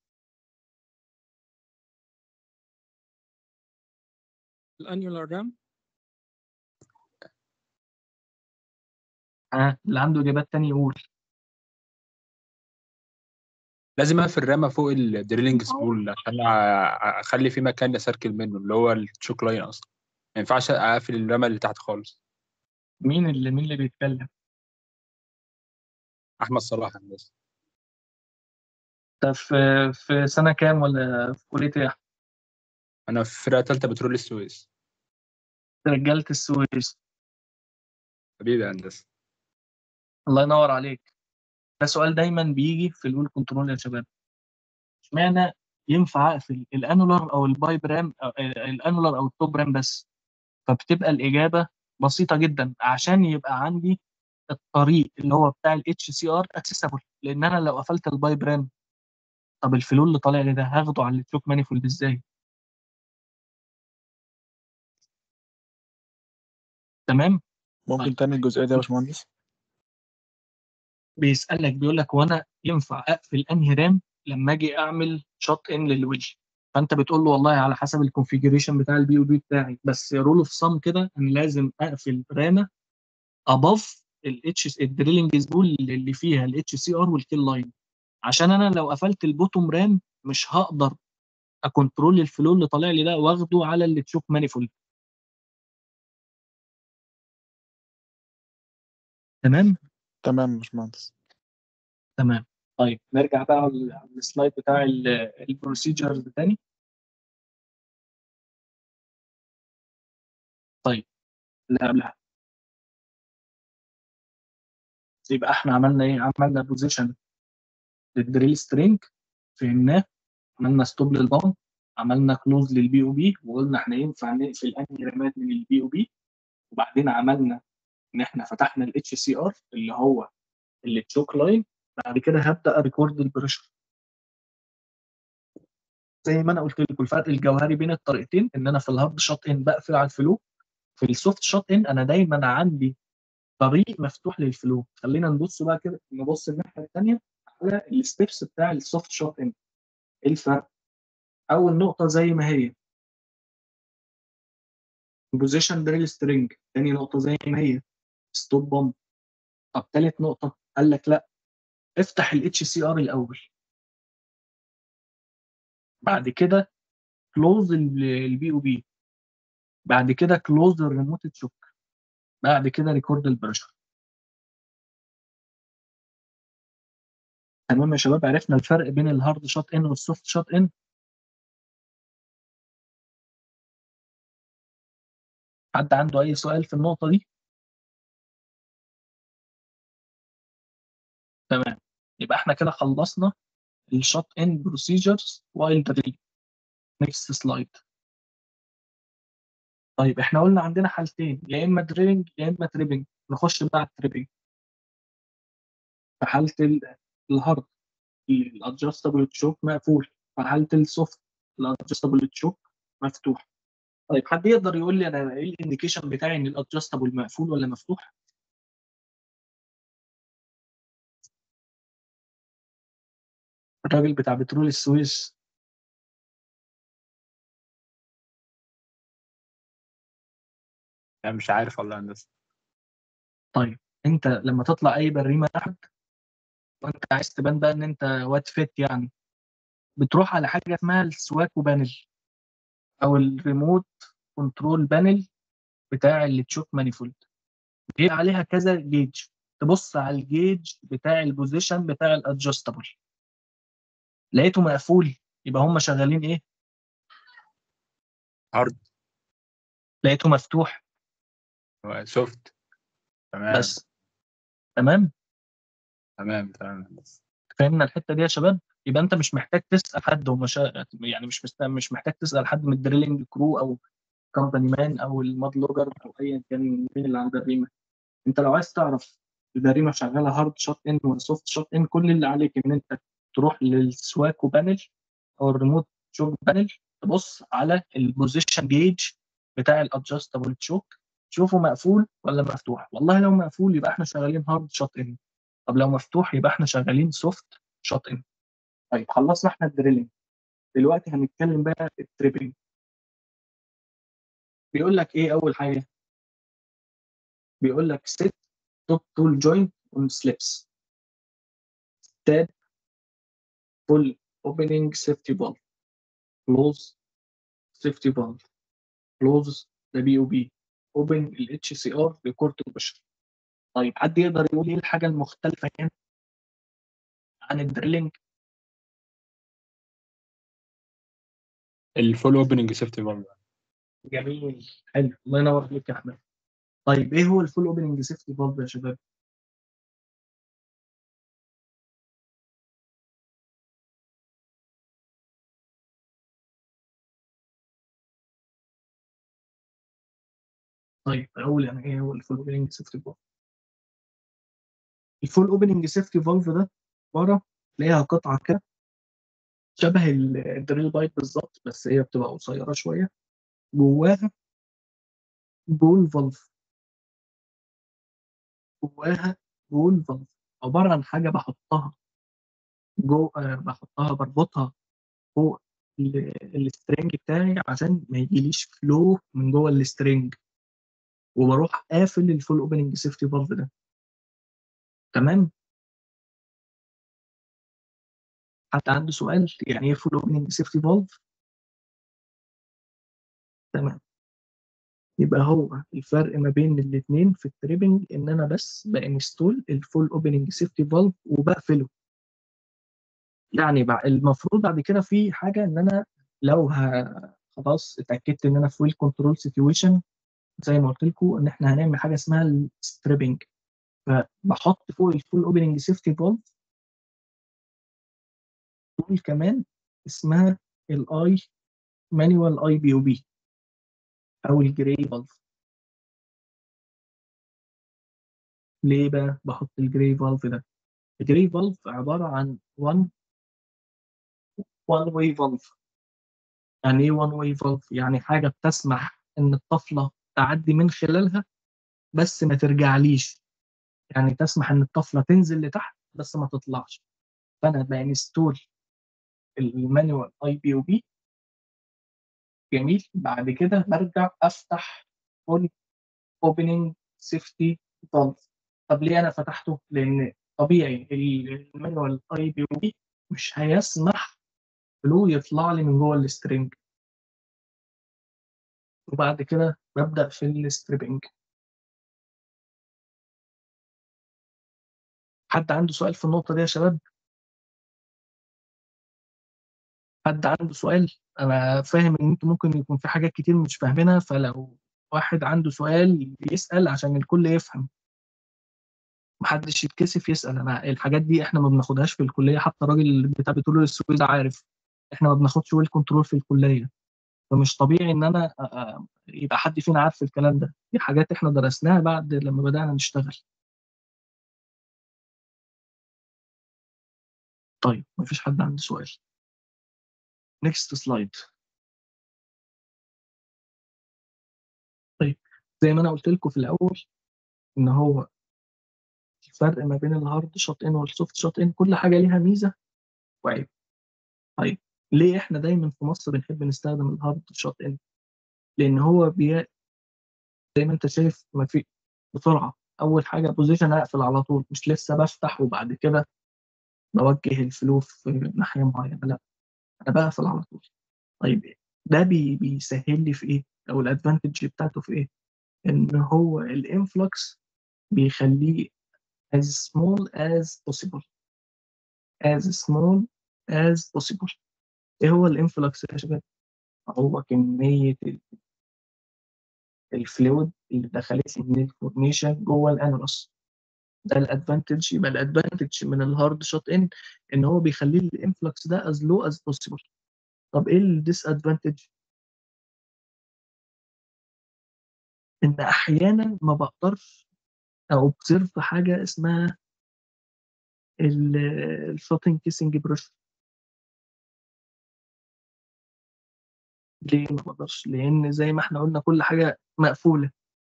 الانيولار رام. ها اللي عنده اجابات تانية يقول. لازم اقفل الرامه فوق الدريلنج سبول عشان أ- اخلي في مكان اسركل منه اللي هو التشوك لاين اصلا. ما ينفعش اقفل الرامه اللي تحت خالص. مين اللي مين اللي بيتكلم؟ احمد صلاح هندسه. طب في في سنه كام ولا في كليه ايه؟ انا في فرقه ثالثه بترول السويس. رجاله السويس. حبيبي يا هندسه. الله ينور عليك. ده سؤال دايما بيجي في الويل كنترول يا شباب. اشمعنى ينفع اقفل الانولار او الباي برام أو الانولار او التوب رام بس؟ فبتبقى الاجابه بسيطه جدا، عشان يبقى عندي الطريق اللي هو بتاع الاتش سي ار اكسسبل. لان انا لو قفلت الباي برام، طب الفلو اللي طالع لي ده هاخده على التشوك مانيفولد ازاي؟ تمام. ممكن طيب تاني الجزئية دي يا باشمهندس؟ بيسالك بيقول لك وانا ينفع اقفل انهي رام لما اجي اعمل شوت ان للويدج؟ فانت بتقول له والله على حسب الكونفيجريشن بتاع البي او بي بتاعي، بس رول اوف صم كده انا لازم اقفل رامه اباف الاتش الدريلنج سبول اللي فيها الاتش سي ار والكيل لاين، عشان انا لو قفلت البوتوم رام مش هقدر اكنترول الفلو اللي طالع لي ده واخده على اللي تشوك مانيفولد. تمام تمام يا باشمهندس. تمام. طيب نرجع بقى على على السلايد بتاع البروسيجرز تاني. طيب اللي قبلها يبقى احنا عملنا ايه؟ عملنا بوزيشن للدريل سترينج، فهمناه، عملنا ستوب للبامب، عملنا كلوز للبي او بي، وقلنا احنا ينفع نقفل انهي رامات من البي او بي، وبعدين عملنا ان احنا فتحنا الاتش سي ار اللي هو اللي تشوك لاين. بعد كده هبدا ريكورد البريشر. زي ما انا قلت لكم الفرق الجوهري بين الطريقتين ان انا في الهارد شوت ان بقفل على الفلو، في السوفت شوت ان انا دايما عندي طريق مفتوح للفلو. خلينا نبص بقى كده، نبص الناحيه الثانيه على الستبس بتاع السوفت شوت ان. ايه الفرق؟ اول نقطه زي ما هي بوزيشن دريل سترينج، ثاني نقطه زي ما هي ستوب بامب. طب ثالث نقطه قال لك لا، افتح الاتش سي ار الاول، بعد كده كلوز البي او بي، بعد كده كلوز الريموت تشوك، بعد كده ريكورد البريشر. تمام يا شباب، عرفنا الفرق بين الهارد شوت ان والسوفت شوت ان. حد عنده اي سؤال في النقطه دي؟ تمام، يبقى احنا كده خلصنا الشوت ان بروسيجرز وايل دريل. نيكست سلايد. طيب احنا قلنا عندنا حالتين، يا اما دريلنج يا اما تريبنج. نخش بقى على التريبنج. في حاله ال- الهارد الادجستبل تشوك مقفول، في حاله السوفت الادجستبل تشوك مفتوح. طيب حد يقدر يقول لي انا ايه الانديكيشن بتاعي ان الادجستبل مقفول ولا مفتوح؟ الراجل بتاع بترول السويس. يعني مش عارف والله يا هندسه. طيب انت لما تطلع اي بريمه تحت وانت عايز تبان بقى ان انت واد فيت يعني، بتروح على حاجه اسمها السواكو بانل او الريموت كنترول بانل بتاع التشوك مانيفولد. بيبقى عليها كذا جيج، تبص على الجيج بتاع البوزيشن بتاع الادجستبل، لقيته مقفول يبقى هم شغالين ايه؟ هارد. لقيته مفتوح سوفت. تمام بس. تمام، تمام تمام يا هندسه. فهمنا الحته دي يا شباب. يبقى انت مش محتاج تسال حد، ومش يعني مش مست... مش محتاج تسال حد من الدريلنج كرو او كومباني مان او الماد لوجر او ايا كان مين اللي عند الريمه. انت لو عايز تعرف البريمه شغاله هارد شوت ان ولا سوفت شوت ان، كل اللي عليك ان انت تروح للسواكو بانل او الريموت تشوك بانل، تبص على البوزيشن جيج بتاع الادجستبل تشوك، تشوفه مقفول ولا مفتوح. والله لو مقفول يبقى احنا شغالين هارد شوت ان، طب لو مفتوح يبقى احنا شغالين سوفت شوت ان. طيب خلصنا احنا الدريلينج، دلوقتي هنتكلم بقى التريبنج. بيقول لك ايه اول حاجه؟ بيقول لك set top tool joint on slips, tab full opening safety valve, close safety valve, close the بي او بي, open ال اتش سي ار record to pressure. طيب حد يقدر يقول ايه الحاجه المختلفه هنا عن الدريلينج؟ الفول اوبننج سيفتي فالف. جميل، حلو، الله ينور عليك يا احمد. طيب ايه هو الفول اوبننج سيفتي فالف يا شباب؟ طيب اقول يعني ايه هو الفول اوبننج سيفتي فالف؟ الفول اوبننج سيفتي فالف ده عباره، تلاقيها قطعه كده شبه الدريل بايب بالظبط، بس هي بتبقى قصيره شويه، جواها بول فالف، جواها بول فالف عباره عن حاجه بحطها جو آه بحطها بربطها فوق ال- السترنج بتاعي عشان ما يجيليش فلو من جوه السترنج، وبروح قافل الفول اوبننج سيفتي فالف ده. تمام. حد عنده سؤال يعني ايه فول اوبننج سيفتي فالف؟ تمام. يبقى هو الفرق ما بين الاثنين في التريبنج ان انا بس بانستول الفول اوبننج سيفتي فالف وبقفله. يعني بع- المفروض بعد كده في حاجه ان انا لو ه... خلاص اتاكدت ان انا في ويل كنترول سيتويشن، زي ما قلت لكم ان احنا هنعمل حاجه اسمها الستريبنج، فبحط فوق الفول اوبننج سيفتي فالف تول كمان اسمها الاي مانيوال اي بي او بي او الجراي فالف. ليه بقى بحط الجراي فالف ده؟ الجراي فالف عباره عن one one way valve. يعني ايه one way valve؟ يعني حاجه بتسمح ان الطفله تعدي من خلالها بس ما ترجعليش، يعني تسمح ان الطفله تنزل لتحت بس ما تطلعش. فانا بانستول المانيوال اي بي او بي، جميل، بعد كده برجع افتح فول اوبننج سيفتي فالف. طب ليه انا فتحته؟ لان طبيعي المانيوال اي بي او بي مش هيسمح فلو يطلع لي من جوه السترنج. وبعد كده ببدا في الستريبنج. حد عنده سؤال في النقطه دي يا شباب؟ حد عنده سؤال؟ انا فاهم ان انتوا ممكن يكون في حاجات كتير مش فاهمينها، فلو واحد عنده سؤال يسال عشان الكل يفهم، محدش يتكسف يسال. انا الحاجات دي احنا ما بناخدهاش في الكليه، حتى الراجل بتاع بتقول السوق ده عارف احنا ما بناخدش ويل كنترول في الكليه. فمش طبيعي ان انا أ- أ- يبقى حد فينا عارف الكلام ده. دي حاجات احنا درسناها بعد لما بدانا نشتغل. طيب مفيش حد عنده سؤال؟ نيكست سلايد. طيب زي ما انا قلت لكم في الاول ان هو الفرق ما بين الهارد شوت ان والسوفت شوت ان كل حاجه ليها ميزه وعيب. طيب ليه احنا دايما في مصر بنحب نستخدم الهارد شوت ان؟ لان هو بي... زي ما انت شايف ما في بسرعه. اول حاجه بوزيشن اقفل على طول، مش لسه بفتح وبعد كده بوجه الفلو في ناحيه معينه، لا انا بقفل على طول. طيب ده بي... بيسهل لي في ايه؟ او الادفانتج بتاعته في ايه؟ ان هو الانفلكس بيخليه as small as possible as small as possible. ايه هو الانفلكس يا شباب؟ هو كميه الفلويد اللي دخلت لي من الفورميشن جوه الانولس. ده الادفانتج. يبقى الادفانتج من الهارد شوت ان ان هو بيخلي الانفلكس ده as low as possible. طب ايه الديس ادفانتج؟ ان احيانا ما بقدرش اوبزرف حاجه اسمها الشوتنج كيسنج بريشر. ليه ما بقدرش؟ لان زي ما احنا قلنا كل حاجه مقفوله.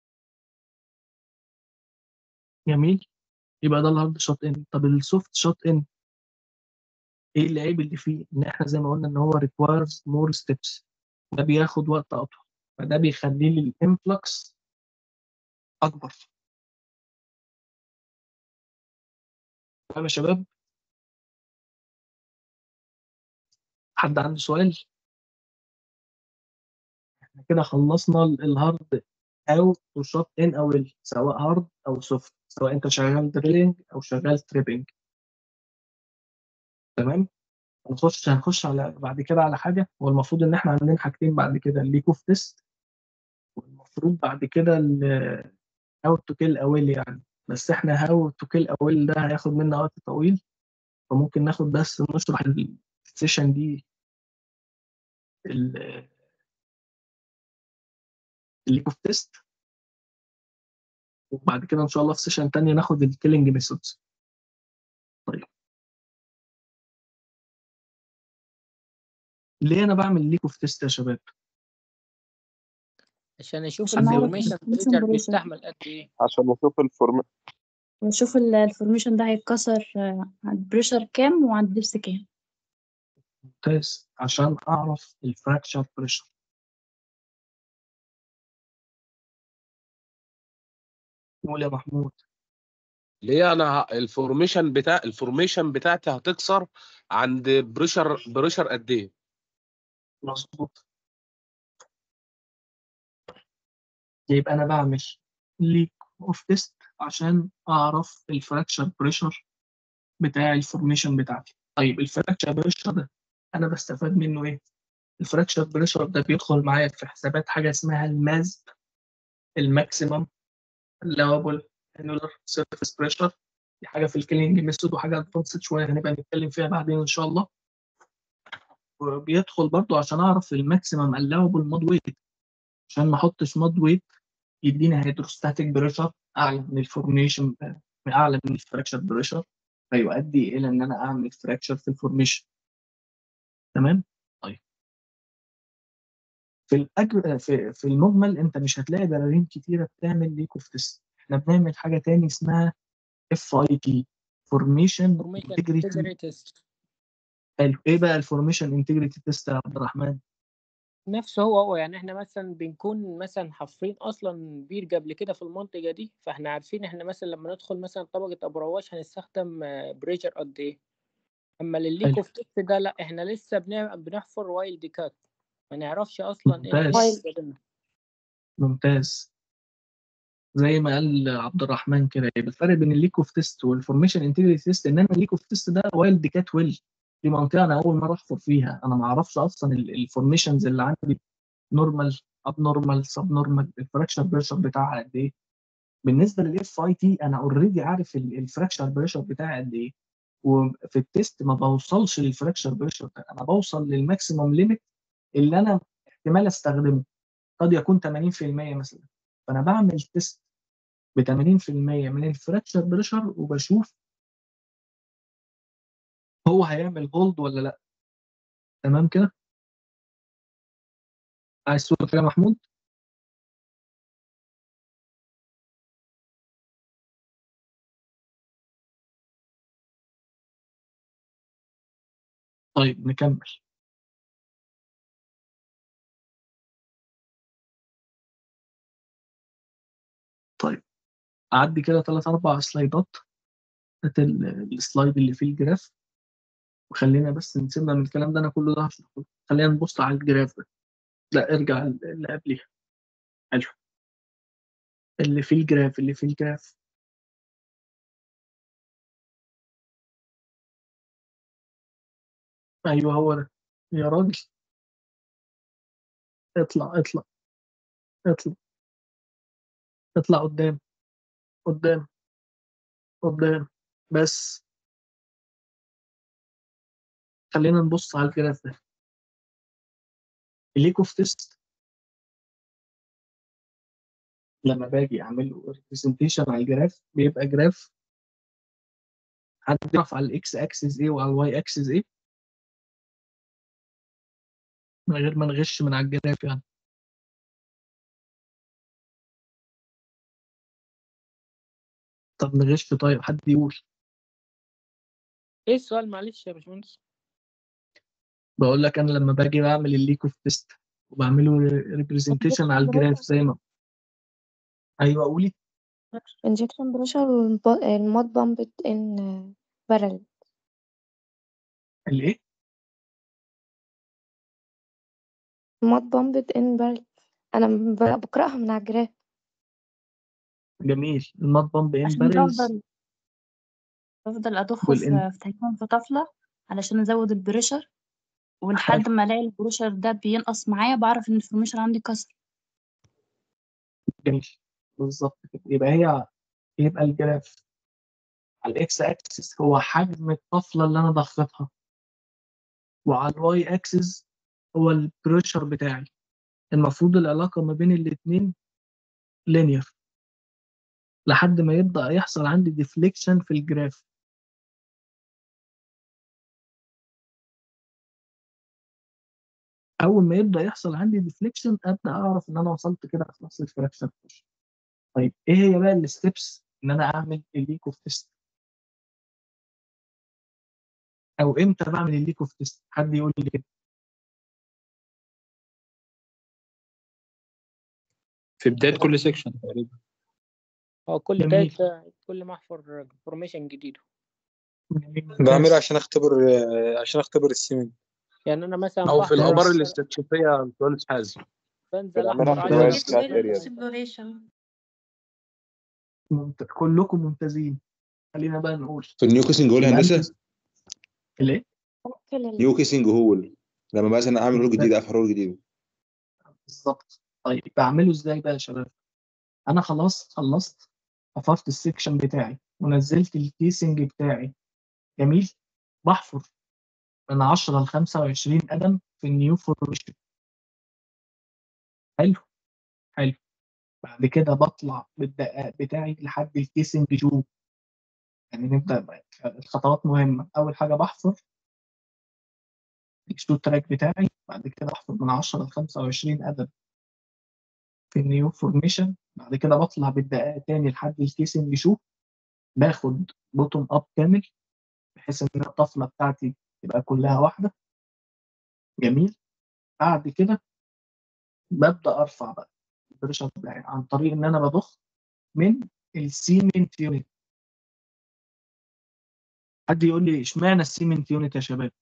جميل. يبقى ده الهارد شوت ان. طب السوفت شوت ان ايه العيب اللي فيه؟ ان احنا زي ما قلنا ان هو requires more steps، ده بياخد وقت اطول، فده بيخلي لي الانفلكس اكبر. تمام يا شباب؟ حد عنده سؤال؟ احنا كده خلصنا ال- الهارد او تو شوت ان او ال، سواء هارد او سوفت، سواء انت شغال دريلنج او شغال تريبنج. تمام. هنخش هنخش على بعد كده على حاجه، هو المفروض ان احنا عندنا حاجتين بعد كده، الليك اوف تيست، والمفروض بعد كده هاو تو كيل اويل يعني. بس احنا هاو تو كيل اويل ده هياخد منا وقت طويل، فممكن ناخد بس نشرح السيشن دي الليك اوف تيست، وبعد كده ان شاء الله في سيشن تانية ناخد الكيلينج ميثودز. طيب ليه انا بعمل ليك اوف تيست يا شباب؟ عشان اشوف عشان نعرف الفورميشن الفورميشن بريشر بريشر، بيستحمل قد ايه. عشان نشوف الفورم. ونشوف ال- الفورميشن ده هيتكسر آه، عند بريشر كام وعند دبس كام. ممتاز، عشان اعرف الفراكشر بريشر. قول يا محمود. ليه انا ه- الفورميشن بتاع الفورميشن بتاعتي هتكسر عند بريشر بريشر قد ايه؟ مظبوط. يبقى انا بعمل ليك اوف تيست عشان اعرف الفراكشر بريشر بتاع الفورميشن بتاعتي. طيب الفراكشر بريشر ده انا بستفاد منه ايه؟ الفراكشر بريشر ده بيدخل معايا في حسابات حاجه اسمها الماز، الماكسيمم allowable annular surface pressure. دي حاجه في الكلينج ميثود وحاجه ادفانسد شويه هنبقى نتكلم فيها بعدين ان شاء الله. وبيدخل برضو عشان اعرف الماكسيمم allowable مود ويت، عشان ما احطش مود ويت يدينا هيدروستاتيك بريشر اعلى من الفورميشن، اعلى من الفراكشر بريشر، فيؤدي الى ان انا اعمل فراكشر في الفورميشن. تمام. طيب في الأجر... في في المجمل انت مش هتلاقي برامج كتيره بتعمل ليك اوف تيست. احنا بنعمل حاجه تاني اسمها اف اي تي، فورميشن فورميشن انتجريتي. انتجريتي تيست. حلو. ايه بقى الفورميشن انتجريتي تيست يا عبد الرحمن؟ نفسه هو هو يعني احنا مثلا بنكون مثلا حافرين اصلا بير قبل كده في المنطقه دي، فاحنا عارفين احنا مثلا لما ندخل مثلا طبقه ابو رواش هنستخدم بريشر قد ايه. اما للليك حلو. اوف تيست ده لا، احنا لسه بنع- بنحفر وايلد كات، ما نعرفش اصلا ايه ممتاز اللي ممتاز. زي ما قال عبد الرحمن كده، يبقى الفرق بين الليك اوف تيست والفورميشن انتجريتي تيست ان انا الليك اوف تيست ده وايلد كات ويل، دي منطقه انا اول مره احفر فيها، انا ما اعرفش اصلا الفورميشنز اللي عندي نورمال اب نورمال سب نورمال، الفراكشر بريشر بتاعها قد ايه. بالنسبه للاف اي تي انا اوريدي عارف الفراكشر بريشر بتاعي قد ايه، وفي التيست ما بوصلش للفراكشر بريشر ده، انا بوصل للماكسيموم ليميت اللي انا احتمال استخدمه، قد يكون ثمانين في المية مثلا. فانا بعمل تيست ب ثمانين في المية من الفراكشر بريشر وبشوف هو هيعمل هولد ولا لا. تمام كده؟ عايز تقول حاجه يا محمود؟ طيب نكمل. طيب اعدي كده ثلاث اربع سلايدات، هات ال- السلايد اللي فيه الجراف، وخلينا بس نسيبنا من الكلام ده، انا كله ده هشرحه. خلينا نبص على الجراف ده. لا ارجع اللي قبليها. حلو. اللي فيه الجراف اللي فيه الجراف ايوه هو ده يا راجل. اطلع اطلع اطلع اطلع قدام قدام قدام. بس خلينا نبص على الجراف ده. الليك اوف تيست لما باجي اعمل له ريبريزنتيشن على الجراف بيبقى جراف، حد يعرف على الاكس اكسس ايه وعلى الواي اكسس ايه من غير ما نغش من على الجراف يعني؟ طب نغش. طيب حد يقول. ايه السؤال معلش يا باشمهندس؟ بقول لك انا لما باجي بعمل الليك اوف تيست وبعمله ريبريزنتيشن على الجراف زي ما. ايوه قولي. injection pressure والمود بامب ان بارل. الايه؟ مود بامب ان بارل، انا ب- بقراها من على الجراف. جميل. الماد بامب ان عشان بارلز بفضل بفضل أضخه والان. في في تكون في طفلة علشان أزود البريشر، حلو. ولحد ما ألاقي البريشر ده بينقص معايا بعرف إن الفورميشن عندي كسر. جميل بالظبط كده. يبقى هي يبقى الجراف على الاكس اكسس هو حجم الطفله اللي انا ضختها، وعلى الواي اكسس هو البريشر بتاعي. المفروض العلاقه ما بين الاثنين لينير لحد ما يبدا يحصل عندي ديفليكشن في الجراف. اول ما يبدا يحصل عندي ديفليكشن ابدا اعرف ان انا وصلت كده خلاص الفراكشن. طيب ايه هي بقى الستبس ان انا اعمل الليك اوف تيست، او امتى بعمل الليك اوف تيست؟ حد يقول لي كده. في بداية كل سيكشن تقريبا. اه كل جميل. بداية كل ما احفر فورميشن جديد. بعمله عشان اختبر عشان اختبر السيمنت. يعني انا مثلا او في بحفر الاخبار مثلا الاستكشافيه يا باشمهندس حازم. بنزل بنعملها احفر في عشرة الوايز شات اريا دي. اكسبلوريشن. ممت... كلكم ممتازين. خلينا بقى نقول في النيو كيسنج هول يا يبقى هندسه. انت ليه؟ نيو كيسنج هول لما مثلا اعمل هول جديد افتح هول جديد. بالظبط. طيب بعمله ازاي بقى يا شباب؟ انا خلاص خلصت، حفرت السكشن بتاعي ونزلت الكيسنج بتاعي. جميل. بحفر من عشرة ل خمسة وعشرين قدم في النيو فورميشن. حلو حلو. بعد كده بطلع بالدقائق بتاعي لحد الكيسنج جو. يعني نبدأ بقى. الخطوات مهمة. أول حاجة بحفر الشو تراك بتاعي، بعد كده بحفر من عشرة ل خمسة وعشرين قدم في النيو فورميشن. بعد كده بطلع بالدقائق تاني لحد الكيسنج جو، باخد بوتوم اب كامل بحيث ان الطفله بتاعتي تبقى كلها واحده. جميل. بعد كده ببدا ارفع بقى البريشر بتاعي عن طريق ان انا بضخ من السيمنت يونت. حد يقول لي اشمعنى السيمنت يونت يا شباب؟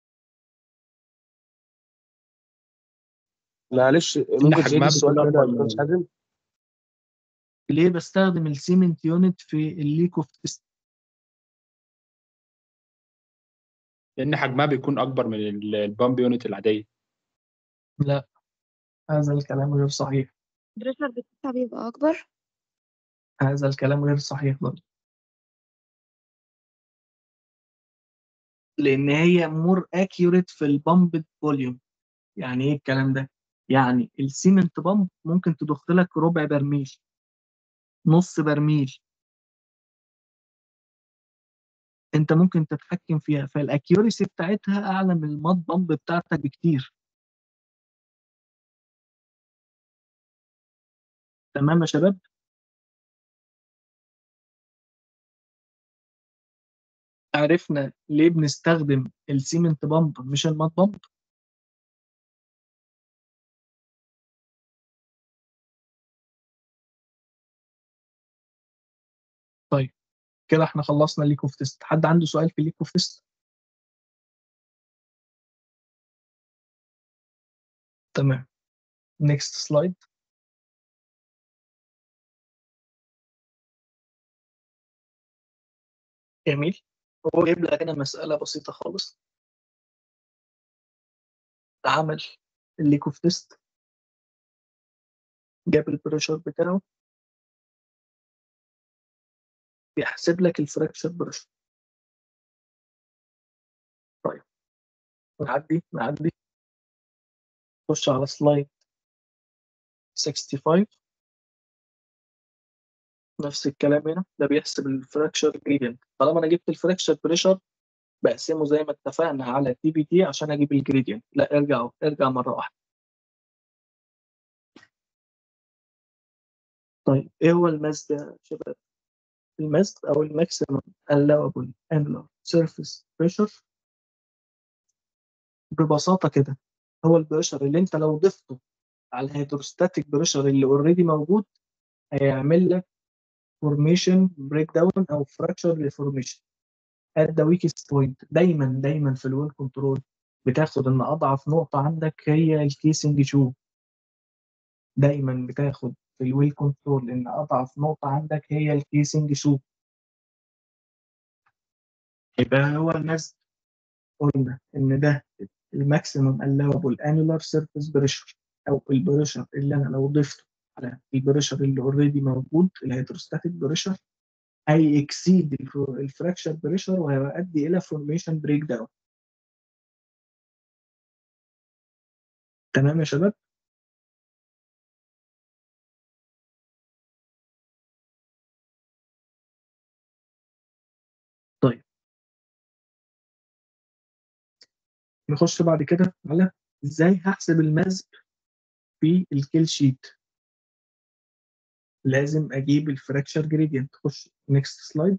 معلش ان ممكن تعيد حجمها السؤال بيكون تاني اكبر يا من باشمهندس ال- حازم؟ ليه بستخدم السيمنت يونت في الليك اوف تيست؟ لان حجمها بيكون اكبر من ال- البامب يونت العاديه. لا، هذا الكلام غير صحيح. البريشر بتاعها بيبقى أكبر. هذا الكلام غير صحيح برضه. لان هي مور اكيوريت في البامب فوليوم. يعني ايه الكلام ده؟ يعني السيمنت بامب ممكن تضخ لك ربع برميل، نص برميل، انت ممكن تتحكم فيها، فالاكيوريسي بتاعتها اعلى من الماد بامب بتاعتك بكتير. تمام يا شباب؟ عرفنا ليه بنستخدم السيمنت بامب مش الماد بامب. طيب كده احنا خلصنا الليك اوف تيست. حد عنده سؤال في الليك اوف تيست؟ تمام. نيكست سلايد. جميل. هو جايب لك هنا مسألة بسيطة خالص. عمل الليك اوف تيست، جاب البريشر بتاعه، بيحسب لك الفراكشر بريشر. طيب نعدي نعدي نخش على سلايد خمسة وستين. نفس الكلام هنا، ده بيحسب الفراكشر جريدينت. طالما انا جبت الفراكشر بريشر بقسمه زي ما اتفقنا على تي بي تي عشان اجيب الجريدينت. لا ارجع ارجع مره واحده. طيب ايه هو الماس ده يا شباب؟ الماس او الماكسيمم allowable annular surface pressure ببساطه كده هو البريشر اللي انت لو ضفته على الهيدروستاتيك بريشر اللي اوريدي موجود هيعمل لك فورميشن بريك داون او فراكشر ريفورميشن at the weakest point. دايما دايما في الويل كنترول بتاخد ان اضعف نقطه عندك هي الكيسنج شو. دايما بتاخد في الويل كنترول ان اضعف نقطه عندك هي الكيسنج شو. يبقى هو الناس قلنا ان ده الماكسيمم allowable annular surface pressure او البريشر اللي انا لو ضفته على البريشر اللي اوريدي موجود الهيدروستاتيك بريشر هيكسيد الفراكشر بريشر وهيؤدي الى فورميشن بريك داون. تمام يا شباب؟ طيب نخش بعد كده على ازاي هحسب الماس في الكيل شيت. لازم اجيب الفراكشر جريدينت. خش نيكست سلايد.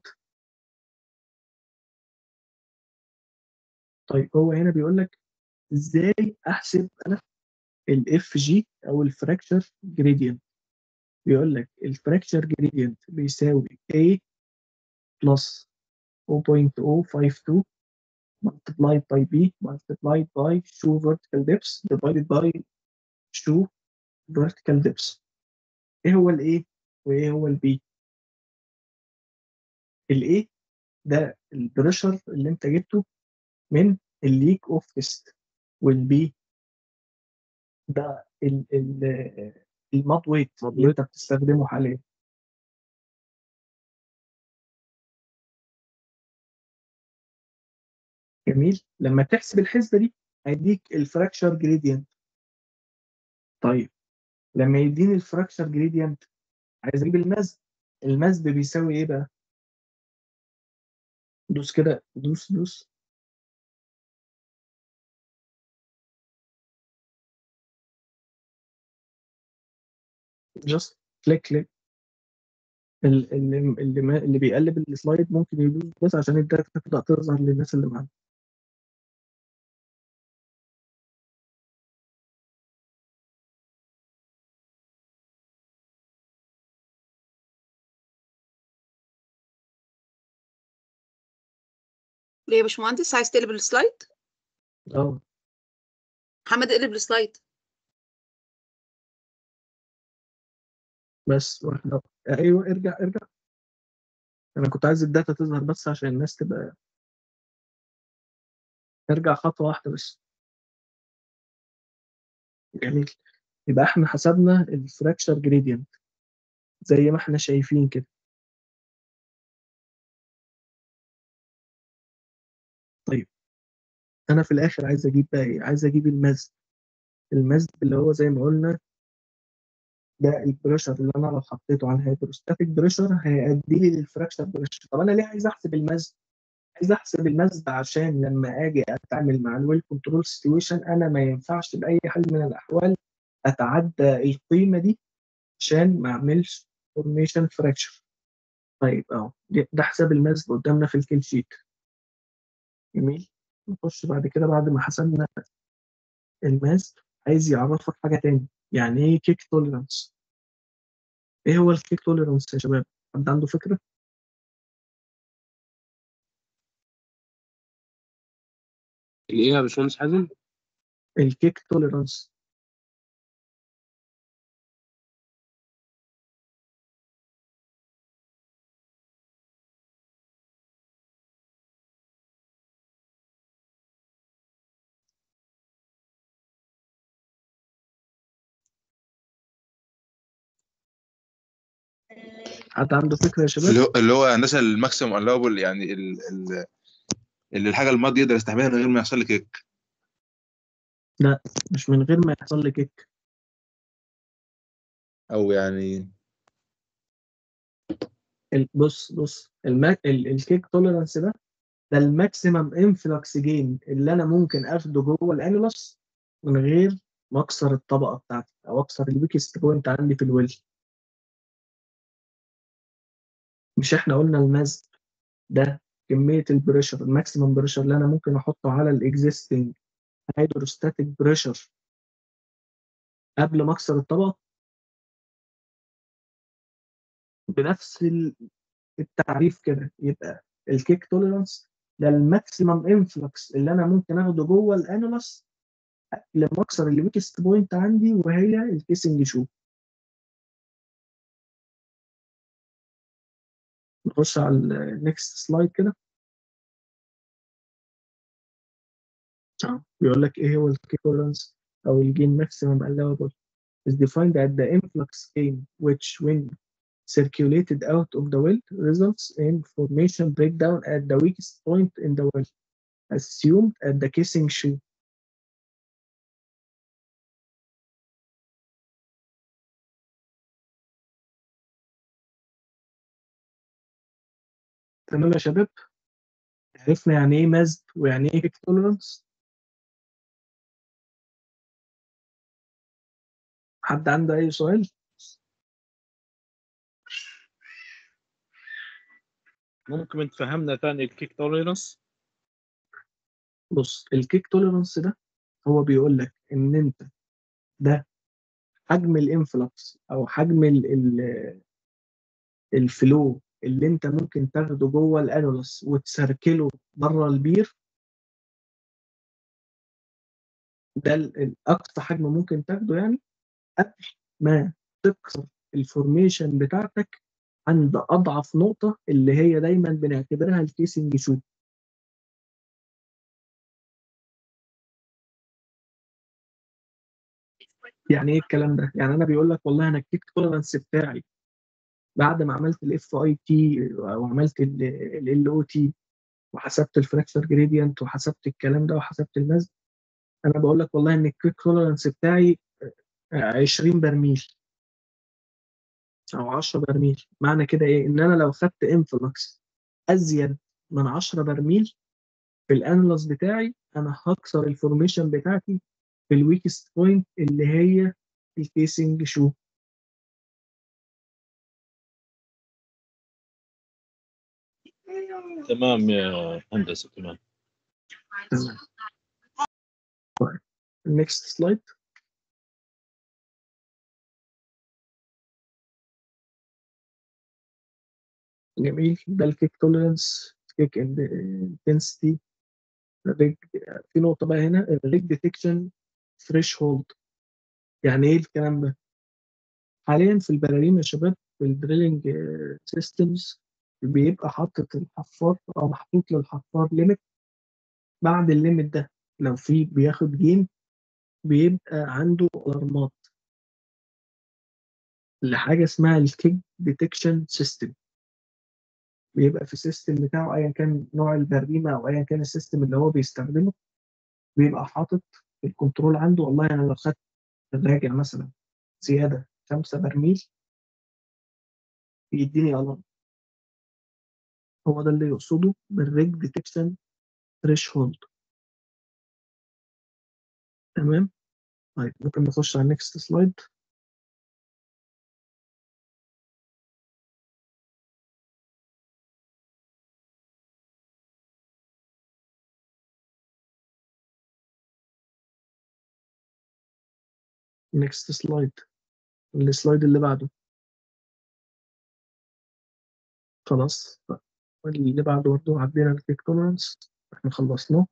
طيب هو هنا بيقول لك ازاي احسب انا الاف جي او الفراكشر جريدينت. بيقول لك الفراكشر جريدينت بيساوي A plus zero point zero five two multiplied by B multiplied by shoe vertical depth divided by shoe vertical depth. ايه هو الايه وايه هو البي؟ الايه ده البريشر اللي انت جبته من الليك اوف تيست، والبي ده ال ال الماد ويت اللي انت بتستخدمه حاليا. جميل. لما تحسب الحسبه دي هيديك الفراكشر جريدينت. طيب لما يديني الفراكشر جريدينت عايز اجيب المزد. المزد بيساوي ايه بقى؟ دوس كده، دوس دوس جاست كليك كليك. اللي اللي ما اللي بيقلب السلايد ممكن يدوس بس عشان الداتا تبدا تظهر للناس اللي معانا. ليه يا باشمهندس عايز تقلب السلايد؟ اه محمد اقلب السلايد. بس واحده. ايوه ارجع ارجع. انا كنت عايز الداتا تظهر بس عشان الناس تبقى. ارجع خطوه واحده بس. جميل. يبقى احنا حسبنا الفراكشر جريدينت زي ما احنا شايفين كده. طيب انا في الاخر عايز اجيب بقى ايه؟ عايز اجيب المزد. المزد اللي هو زي ما قلنا ده البريشر اللي انا لو حطيته على الهيدروستاتيك بريشر هيؤدي لي للفراكشر بريشر. طب انا ليه عايز احسب المزد؟ عايز احسب المزد عشان لما اجي اتعامل مع الويل كنترول سيتويشن انا ما ينفعش باي حال من الاحوال اتعدى القيمه دي عشان ما اعملش فورميشن فراكشر. طيب اهو ده حساب المزد قدامنا في الكيل شيت. جميل. نخش بعد كده بعد ما حسبنا الماس عايز يعرفك حاجه تاني. يعني ايه كيك توليرانس؟ ايه هو الكيك توليرانس يا شباب؟ حد عنده فكره؟ الايه يا باشمهندس حازم؟ الكيك توليرانس. حد عنده فكره يا شباب؟ اللي هو اللي هو هندسه الماكسيمم الاوبل، يعني ال- ال- اللي الحاجه الماضي يقدر يستحملها من غير ما يحصل لي كيك. لا مش من غير ما يحصل لي كيك. او يعني ال- بص بص الما... ال- الكيك توليرانس ده ده الماكسيمم انفلكس جين اللي انا ممكن اخده جوه الانولس من غير ما اكسر الطبقه بتاعتي او اكسر الويكست بوينت عندي في الويل. مش احنا قلنا الماس ده كميه البريشر الماكسيمم بريشر اللي انا ممكن احطه على الاكزيستنج هيدروستاتيك بريشر قبل ما اكسر الطبقه؟ بنفس ال- التعريف كده يبقى الكيك توليرانس ده الماكسيمم انفلكس اللي انا ممكن اخده جوه الانولس قبل ما اكسر الويكست بوينت عندي وهي الكيسنج شو. نخش على النكست سلايد كده. آه، بيقول لك ايه هو الكيكولانس او الجين ماكسيمم allowable is defined at the influx gain which when circulated out of the well results in formation breakdown at the weakest point in the well assumed at the casing shoe. تمام يا شباب. عرفنا يعني ايه مازد ويعني ايه كيك توليرانس. حد عنده اي سؤال؟ ممكن تفهمنا ثاني الكيك توليرنس؟ بص الكيك توليرانس ده هو بيقول لك ان انت ده حجم الانفلكس او حجم ال ال الفلو اللي انت ممكن تاخده جوه الانولس وتسركله بره البير. ده ال- الاقصى حجم ممكن تاخده يعني قبل ما تكسر الفورميشن بتاعتك عند اضعف نقطه اللي هي دايما بنعتبرها الكيسنج شو. يعني ايه الكلام ده؟ يعني انا بيقول لك والله انا الكيك تولرنس بتاعي بعد ما عملت الاف اي تي وعملت ال او تي وحسبت الفراكشر جريدينت وحسبت الكلام ده وحسبت الماس، انا بقول لك والله ان الكيك تولرنس بتاعي عشرين برميل او عشرة برميل. معنى كده ايه؟ ان انا لو خدت انفلكس ازيد من عشرة برميل في الانلس بتاعي انا هكسر الفورميشن بتاعتي في الويكست بوينت اللي هي الكيسنج شو. تمام يا هندسه. تمام. تمام. طيب next slide. جميل. ده الكيك توليرنس، كيك انتنسيتي. في نقطة بقى هنا، الريج ديتكشن ثريش هولد. يعني ايه الكلام ده؟ حاليا في البراريم يا شباب في الدريلنج سيستمز بيبقى حاطط الحفار او محطوط للحفار ليميت. بعد الليميت ده لو في بياخد جيم بيبقى عنده الارمات لحاجه اسمها الكيك ديتكشن سيستم. بيبقى في السيستم بتاعه ايا كان نوع البريمه او ايا كان السيستم اللي هو بيستخدمه، بيبقى حاطط في الكنترول عنده والله انا لو خدت الراجع مثلا زياده خمسة برميل بيديني الارم. هو ده اللي يقصده بالريج ديتكشن ثريش هولد. تمام. طيب ممكن نخش على النكست سلايد. نكست سلايد. السلايد اللي بعده. خلاص. اللي بعده برضه عدينا الكيك تولرنس احنا خلصناه.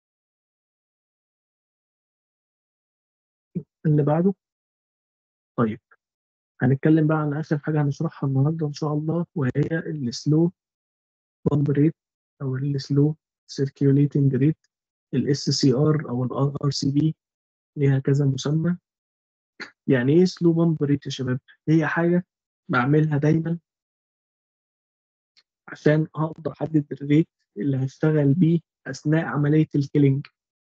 اللي بعده. طيب هنتكلم بقى عن اخر حاجه هنشرحها النهارده ان شاء الله، وهي السلو بامب ريت او السلو سيركيوليتنج ريت، الاس سي ار او الار ار سي بي، ليها كذا مسمى. يعني ايه سلو بامب ريت يا شباب؟ هي حاجه بعملها دايما عشان اقدر احدد الريت اللي هشتغل بيه اثناء عمليه الكيلينج.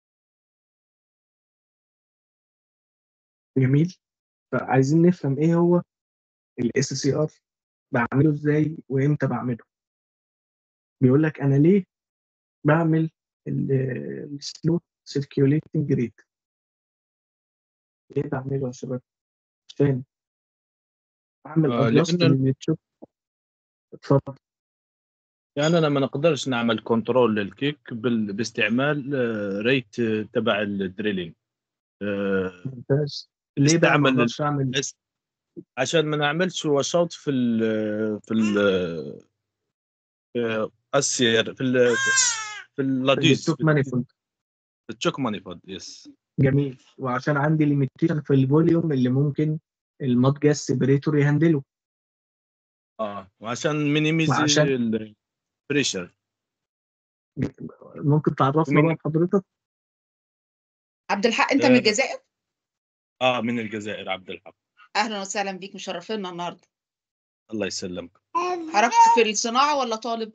جميل. فعايزين نفهم ايه هو الاس سي ار، بعمله ازاي وامتى بعمله. بيقول لك انا ليه بعمل السلو سيركيوليتنج ريت. ليه بعمله يا شباب؟ عشان اعمل آه ادجست لان للتشوك. اتفضل. يعني انا ما نقدرش نعمل كنترول للكيك بال... باستعمال آه، ريت آه، تبع الدريلينج. آه، ممتاز. ليه بقى ما استعمل اقدرش اعمل؟ ال- عشان ما نعملش وشوط في ال في ال في السير في ال في اللاديز التشوك في مانيفولد. التشوك مانيفولد. يس. جميل. وعشان عندي ليميتيشن في الفوليوم اللي ممكن الماد جاس سيبريتور يهندله. اه وعشان مينيميز وعشان البريشر. ممكن تعرفنا بقى بحضرتك؟ عبد الحق انت من اه الجزائر؟ آه، من الجزائر عبد الحق. اهلا وسهلا بيك، مشرفينا النهارده. الله يسلمك. حضرتك في الصناعه ولا طالب؟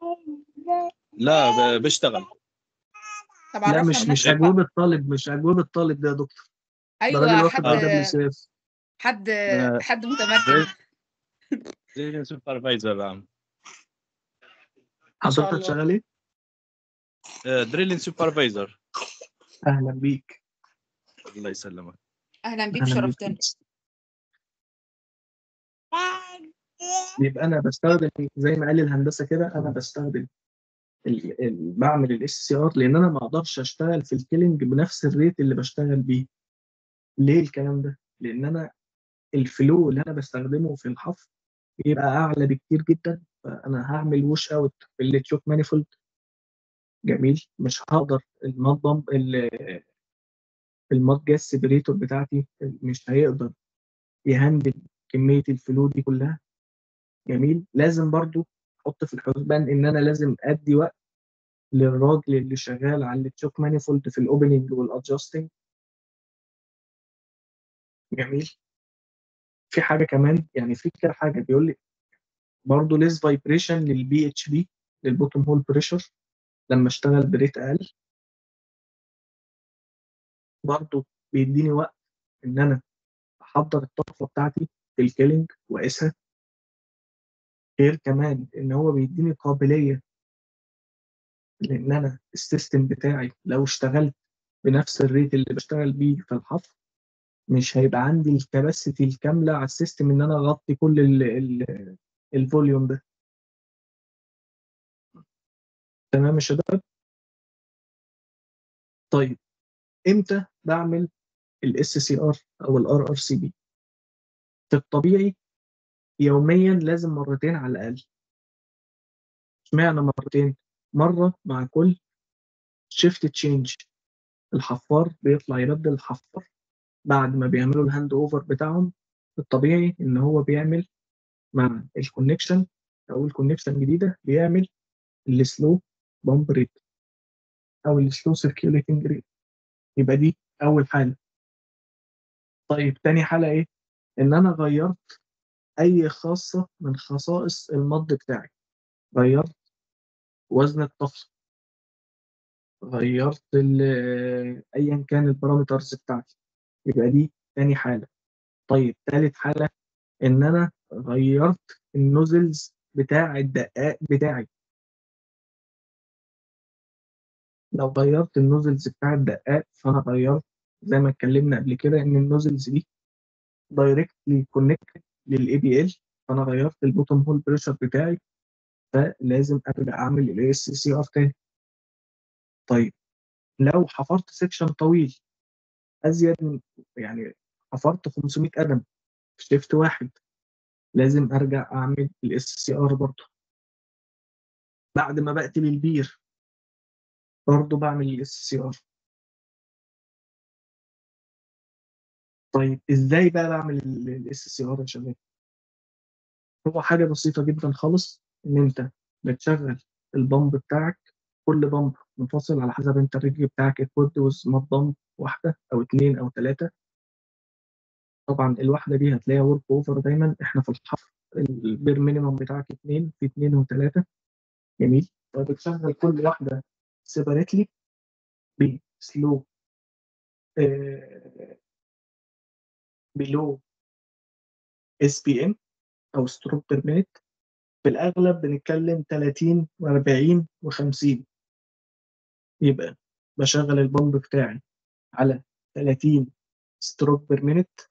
لا ب- بشتغل. طب لا عرفنا مش مش بنفسك اجوبه بقى. الطالب، مش اجوبه الطالب ده يا دكتور. ده راجل ايوه، واخد حد اي اه دبليو سي اف. حد انا حد متمكن. دريلينج سوبرفايزر عام. ما شاء حضرتك الله. شغال ايه؟ دريلينج سوبرفايزر. اهلا بيك. الله يسلمك. اهلا بيك، اهلا بيك. شرفتنا. يبقى انا بستخدم زي ما قال الهندسه كده، انا بستخدم ال... ال... بعمل الاس سي ار لان انا ما اقدرش اشتغل في الكيلينج بنفس الريت اللي بشتغل بيه. ليه الكلام ده؟ لان انا الفلو اللي انا بستخدمه في الحفر بيبقى اعلى بكتير جدا، فانا هعمل ووش اوت في التشوك مانيفولد. جميل. مش هقدر الماد بامب الماد جاس سيبريتور بتاعتي مش هيقدر يهندل كميه الفلو دي كلها. جميل. لازم برضو احط في الحسبان ان انا لازم ادي وقت للراجل اللي شغال على التشوك مانيفولد في الاوبننج والادجستنج. جميل. في حاجه كمان، يعني في كده حاجه بيقول لي برضه ليس فايبريشن للبي اتش بي، للبوتوم هول بريشر، لما اشتغل بريت اقل برضه بيديني وقت ان انا احضر الطاقه بتاعتي في الكيلينج واقيسها. غير كمان ان هو بيديني قابليه لان انا السيستم بتاعي لو اشتغلت بنفس الريت اللي بشتغل بيه في الحفر مش هيبقى عندي الكباسيتي الكامله على السيستم ان انا اغطي كل ال ال الفوليوم ده. تمام يا شباب. طيب امتى بعمل الاس سي ار او الار ار سي بي؟ في الطبيعي يوميا لازم مرتين على الاقل. اشمعنى مرتين؟ مره مع كل شيفت تشينج، الحفار بيطلع يبدل الحفار بعد ما بيعملوا الهاند اوفر بتاعهم. الطبيعي ان هو بيعمل مع الكونكشن او الكونكشن جديده بيعمل السلو بامب ريت او السلو سيركيوليتنج ريت. يبقى دي اول حاله. طيب تاني حاله ايه؟ ان انا غيرت اي خاصه من خصائص المض بتاعي. غيرت وزن الطفل، غيرت ال- ايا كان البارامترز بتاعتي. يبقى دي تاني حاله. طيب تالت حاله ان انا غيرت النوزلز بتاع الدقاق بتاعي. لو غيرت النوزلز بتاع الدقاق فانا غيرت زي ما اتكلمنا قبل كده ان النوزلز دي دايركتلي كونكتد للاي بي ال، فانا غيرت البوتوم هول بريشر بتاعي فلازم ارجع اعمل الاي اس سي ار تاني. طيب لو حفرت سيكشن طويل ازيد من يعني حفرت خمسمية قدم في شيفت واحد لازم ارجع اعمل الاس سي ار برضه. بعد ما بقتل البير برضه بعمل الاس سي ار. طيب ازاي بقى بعمل الاس سي ار يا شباب؟ هو حاجه بسيطه جدا خالص، ان انت بتشغل البامب بتاعك. كل بامب منفصل على حسب انت الرجل بتاعك اكويبد وسمارت بامب واحده او اثنين او ثلاثه. طبعا الواحده دي هتلاقيها ورك اوفر دايما. احنا في الحفر البير مينيمم بتاعك اثنين، في اثنين وثلاثه. جميل. فبتشغل كل واحده سيبريتلي بسلو بلو اس بي ام او ستروك بير مينيت. في الاغلب بنتكلم ثلاثين و40 و50. يبقى بشغل البامب بتاعي على ثلاثين ستروك بير مينيت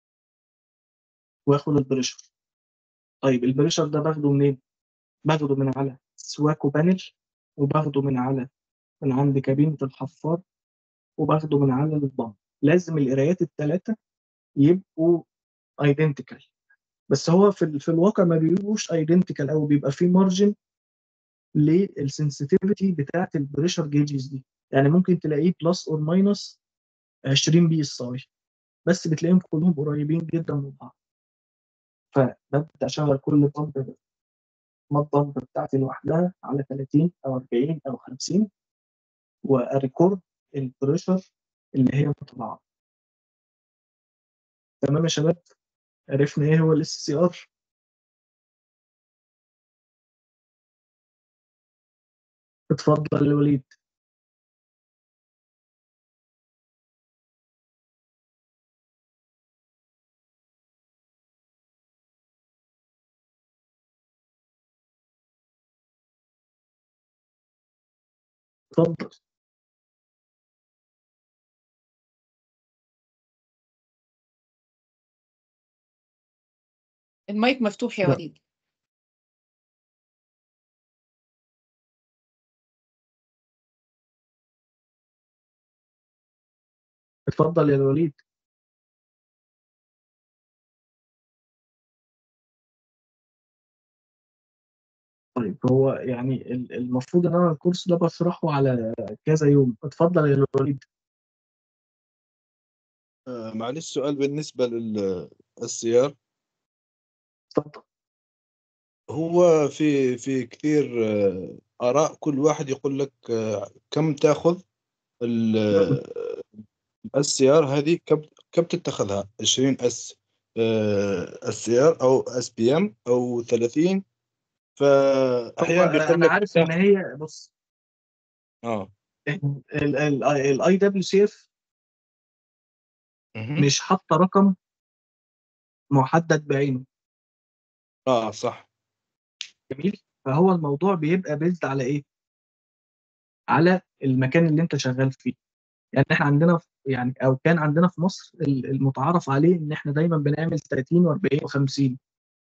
واخد البريشر. طيب البريشر ده باخده منين؟ باخده من على سواكو بانل، وباخده من على من عند كابينة الحفار، وباخده من على البامب. لازم القرايات الثلاثة يبقوا ايدنتيكال. بس هو في ال- في الواقع ما بيبقوش ايدنتيكال، او بيبقى في مارجن للسنسيتيفيتي بتاعت البريشر جيجز دي. يعني ممكن تلاقيه بلس اور ماينس عشرين بي اس اي، بس بتلاقيهم كلهم قريبين جدا من بعض. فببدا اشغل كل بامب ماد بامب بتاعتي لوحدها على ثلاثين او أربعين او خمسين، واريكورد البريشر اللي هي طالعه. تمام يا شباب. عرفنا ايه هو الاس سي ار. اتفضل يا وليد. اتفضل. المايك مفتوح يا لا. وليد. اتفضل يا وليد. طيب هو يعني ال- المفروض ان انا الكورس ده بشرحه على كذا يوم. اتفضل يا وليد. آه، معلش سؤال بالنسبة للسيار. اتفضل. هو في في كثير آه، آراء، كل واحد يقول لك آه، كم تاخذ السيار هذه، كم كم تتخذها؟ عشرين اس السيار او اس بي ام او ثلاثين، هو فاحيانا بيقول انا لك عارف ان تاخذ. هي بص، اه الاي دبليو سي اف مهم. مش حاطه رقم محدد بعينه. اه صح. جميل. فهو الموضوع بيبقى بيزد على ايه؟ على المكان اللي انت شغال فيه. يعني احنا عندنا في يعني او كان عندنا في مصر ال- المتعارف عليه ان احنا دايما بنعمل ثلاثين و40 و50.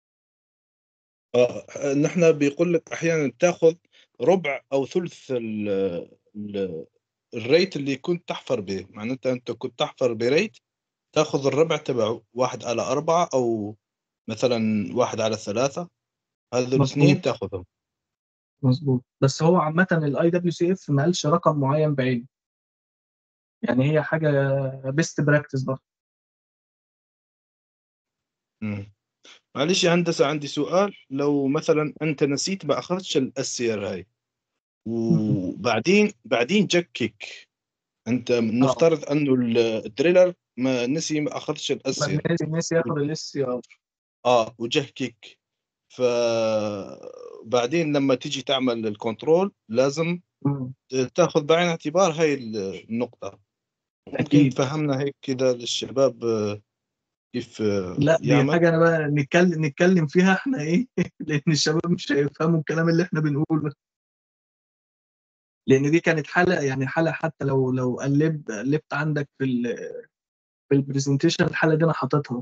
آه نحن بيقول لك احيانا تاخذ ربع او ثلث ال ال الريت اللي كنت تحفر به، معناتها انت كنت تحفر بريت تاخذ الربع تبعه، واحد على أربعة أو مثلا واحد على ثلاثة، هذول الاثنين مظبوط تاخذهم. مظبوط. بس هو عامه الاي دبليو سي اف ما قالش رقم معين بعينه، يعني هي حاجه بيست براكتس برضه. مم. معلش يا هندسة، عندي سؤال. لو مثلا أنت نسيت ما أخذتش السير هاي، وبعدين بعدين جكك، أنت اه نفترض أنه الدريلر ما نسي ما أخذش ما السير، الناس الناس ياخد الاس سي ار. آه وجهكك، فبعدين لما تيجي تعمل الكنترول لازم تاخذ بعين الاعتبار هاي النقطة. ممكن اكيد. تفهمنا هيك كده للشباب آه، كيف آه، لا دي يعمل؟ حاجه انا بقى نتكلم نتكلم فيها احنا ايه لان الشباب مش هيفهموا الكلام اللي احنا بنقوله، لان دي كانت حاله يعني حاله حتى لو لو قلب قلبت عندك في ال في البرزنتيشن الحاله دي انا حاططها،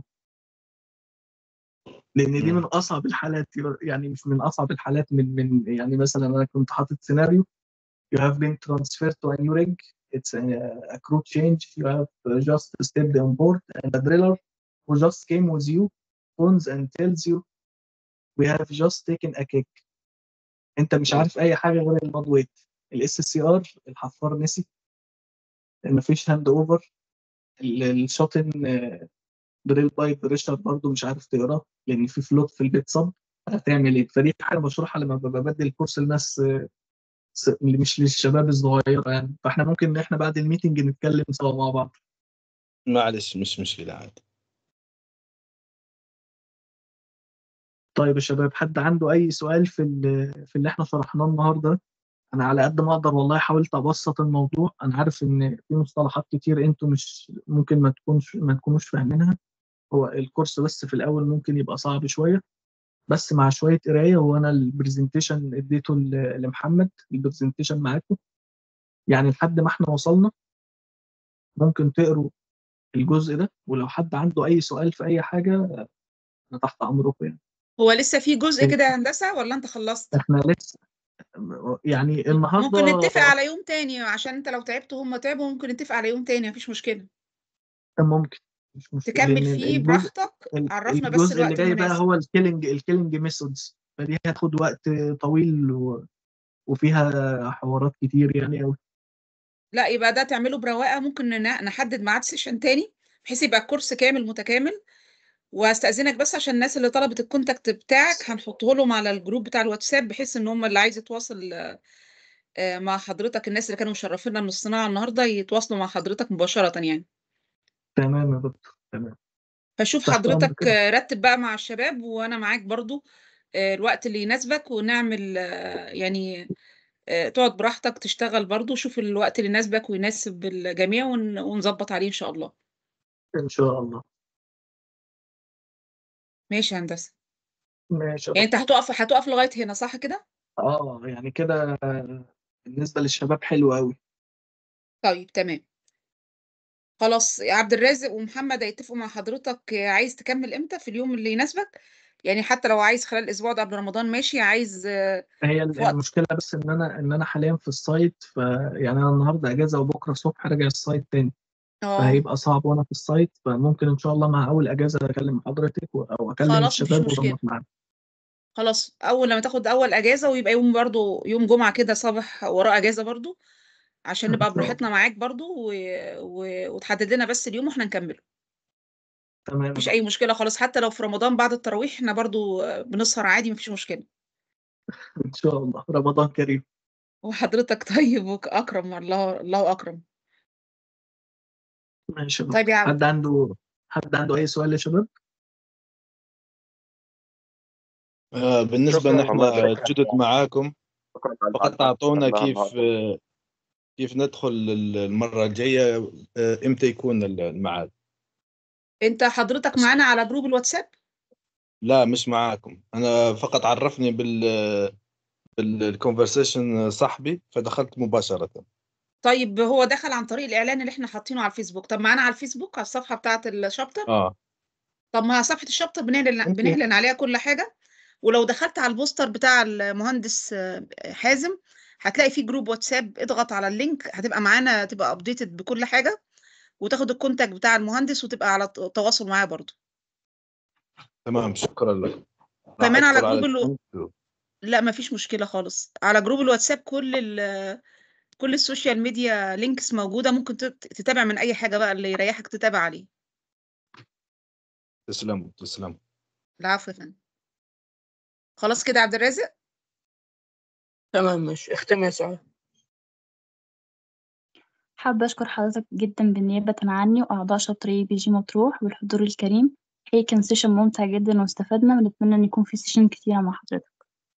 لان دي من مم. اصعب الحالات، يعني مش من اصعب الحالات، من من يعني مثلا انا كنت حاطط سيناريو: you have been transferred to a new rig, it's a, a crew change, you have just stepped on board and the driller who just came with you phones and tells you we have just taken a kick. انت مش عارف اي حاجه غير الماد ويت، الاس سي ار الحفار نسي، مفيش هاند اوفر، الشاطن دريل بايب بريشر برضه مش عارف تقراه لان في فلوت في البيت صب. هتعمل ايه؟ فدي حاجه مشروحه لما ببقى بدي الكورس للناس س- اللي مش للشباب الصغيره يعني، فاحنا ممكن ان احنا بعد الميتنج نتكلم سوا مع بعض. معلش مش مشكلة عادي. طيب يا شباب، حد عنده اي سؤال في ال- في اللي احنا شرحناه النهارده؟ انا على قد ما اقدر والله حاولت ابسط الموضوع، انا عارف ان في مصطلحات كتير انتوا مش ممكن ما تكونش ما تكونوش فاهمينها. هو الكورس بس في الاول ممكن يبقى صعب شويه، بس مع شويه قرايه. وانا البرزنتيشن اديته ل- لمحمد، البرزنتيشن معاكم يعني لحد ما احنا وصلنا، ممكن تقروا الجزء ده، ولو حد عنده اي سؤال في اي حاجه انا تحت امركم يعني. هو لسه في جزء كده يا هندسة ولا انت خلصت؟ احنا لسه يعني النهارده ممكن نتفق على يوم تاني، عشان انت لو تعبت وهم تعبوا ممكن نتفق على يوم تاني، مفيش مشكلة. ممكن، مش مشكله، تكمل لان فيه الجزء براحتك، عرفنا بس الجزء اللي الوقت جاي بقى المناسب. هو الكيلينج الكيلينج ميثودز، فدي هتاخد وقت طويل و... وفيها حوارات كتير يعني قوي. لا يبقى ده تعمله برواقة، ممكن ننا- نحدد ميعاد سيشن تاني بحيث يبقى الكورس كامل متكامل. واستأذنك بس عشان الناس اللي طلبت الكونتاكت بتاعك هنحطه لهم على الجروب بتاع الواتساب، بحيث ان هم اللي عايز يتواصل آه، مع حضرتك، الناس اللي كانوا مشرفينا من الصناعة النهاردة يتواصلوا مع حضرتك مباشرة يعني. تمام يا دكتور، تمام. فشوف تحت امر حضرتك كده. آه، رتب بقى مع الشباب وانا معاك برضو آه، الوقت اللي يناسبك، ونعمل آه، يعني آه، تقعد براحتك تشتغل برضو، شوف الوقت اللي يناسبك ويناسب الجميع ون- ونظبط عليه ان شاء الله. ان شاء الله. ماشي يا هندسة. ماشي يا يعني انت دكتور. هتقف هتقف لغاية هنا صح كده؟ اه يعني كده بالنسبه للشباب حلو قوي. طيب تمام. خلاص يا عبد الرازق ومحمد هيتفقوا مع حضرتك، آه، عايز تكمل امتى في اليوم اللي يناسبك؟ يعني حتى لو عايز خلال الاسبوع ده قبل رمضان ماشي، عايز آه، هي في وقت. المشكله بس ان انا ان انا حاليا في السايت، ف يعني انا النهارده اجازه وبكره الصبح راجع السايت تاني، اه فهيبقى صعب وانا في السايت. فممكن ان شاء الله مع اول اجازه اكلم حضرتك و- او اكلم خلاص مفيش الشباب مشكلة. ونظبط معاهم. خلاص اول لما تاخد اول اجازة، ويبقى يوم برضو يوم جمعة كده صباح وراه اجازة برضو، عشان إن نبقى شاء الله. براحتنا معاك برضو و... و... وتحدد لنا بس اليوم واحنا نكمله. تمام يا مفيش دكتور. اي مشكله خالص، حتى لو في رمضان بعد التراويح احنا برضو بنسهر عادي، مفيش مشكله. إن شاء الله رمضان كريم. وحضرتك طيب واكرم، الله الله اكرم. ماشي يا طيب دكتور. يا عبد، حد عنده حد عنده أي سؤال يا شباب؟ آه، بالنسبة شكرا ان يا احنا حضرتك. جدد معاكم، شكرا على فقط المعلومات اعطونا اللي كيف النهارده. آه، كيف ندخل المرة الجاية، آه، امتى يكون الميعاد؟ انت حضرتك معانا على جروب الواتساب؟ لا مش معاكم، انا فقط عرفني بال بالكونفرسيشن صاحبي فدخلت مباشرة. طيب هو دخل عن طريق الاعلان اللي احنا حاطينه على الفيسبوك. طب معانا على الفيسبوك على الصفحه بتاعه الشابتر. اه طب ما صفحه الشابتر بنعلن انت بنعلن عليها كل حاجه. ولو دخلت على البوستر بتاع المهندس آه، حازم، هتلاقي فيه جروب واتساب، اضغط على اللينك هتبقى معانا، تبقى ابديتد بكل حاجه، وتاخد الكونتاكت بتاع المهندس وتبقى على تواصل معاه برضو. تمام، شكرا لك. راح كمان على ادخل على جروب ال... اللينك. لا ما فيش مشكله خالص، على جروب الواتساب كل ال... كل السوشيال ميديا لينكس موجوده، ممكن تت- تتابع من اي حاجه بقى اللي يريحك تتابع عليه. تسلم تسلم. العفو يا فندم. خلاص كده يا عبد الرازق. تمام ماشي، اختم يا سعاد. حابة أشكر حضرتك جدا بالنيابة عني وأعضاء شاطري بي جي مطروح والحضور الكريم. هي كان سيشن ممتع جدا واستفدنا، ونتمنى إن يكون في سيشن كتيرة مع حضرتك.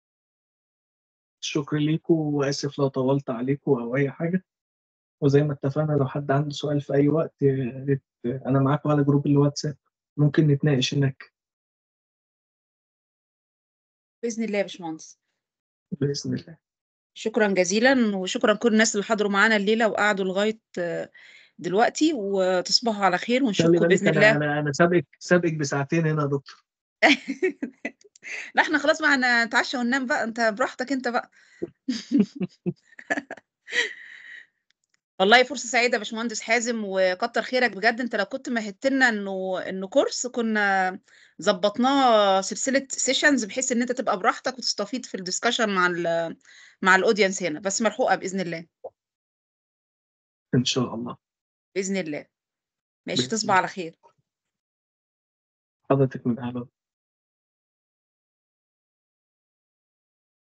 شكرا ليكم، وآسف لو طولت عليكم أو أي حاجة. وزي ما اتفقنا لو حد عنده سؤال في أي وقت يا ريت، أنا معاكم على جروب الواتساب، ممكن نتناقش هناك باذن الله يا باشمهندس. بإذن الله. شكرا جزيلا، وشكرا كل الناس اللي حضروا معانا الليله وقعدوا لغايه آه، دلوقتي، وتصبحوا على خير خلي ونشوفكم بالك باذن أنا الله. أنا أنا سابق سابق بساعتين هنا يا دكتور. لا احنا خلاص بقى هنتعشى وننام بقى، انت براحتك انت بقى. والله فرصة سعيدة يا باشمهندس حازم، وكتر خيرك بجد. انت لو كنت مهدت لنا انه انه كورس كنا ظبطناه سلسلة سيشنز، بحيث ان انت تبقى براحتك وتستفيد في الدiscussion مع ال مع الاودينس هنا، بس ملحوقة بإذن الله. إن شاء الله. بإذن الله. ماشي، بإذن تصبح الله. على خير. حضرتك من أهلا.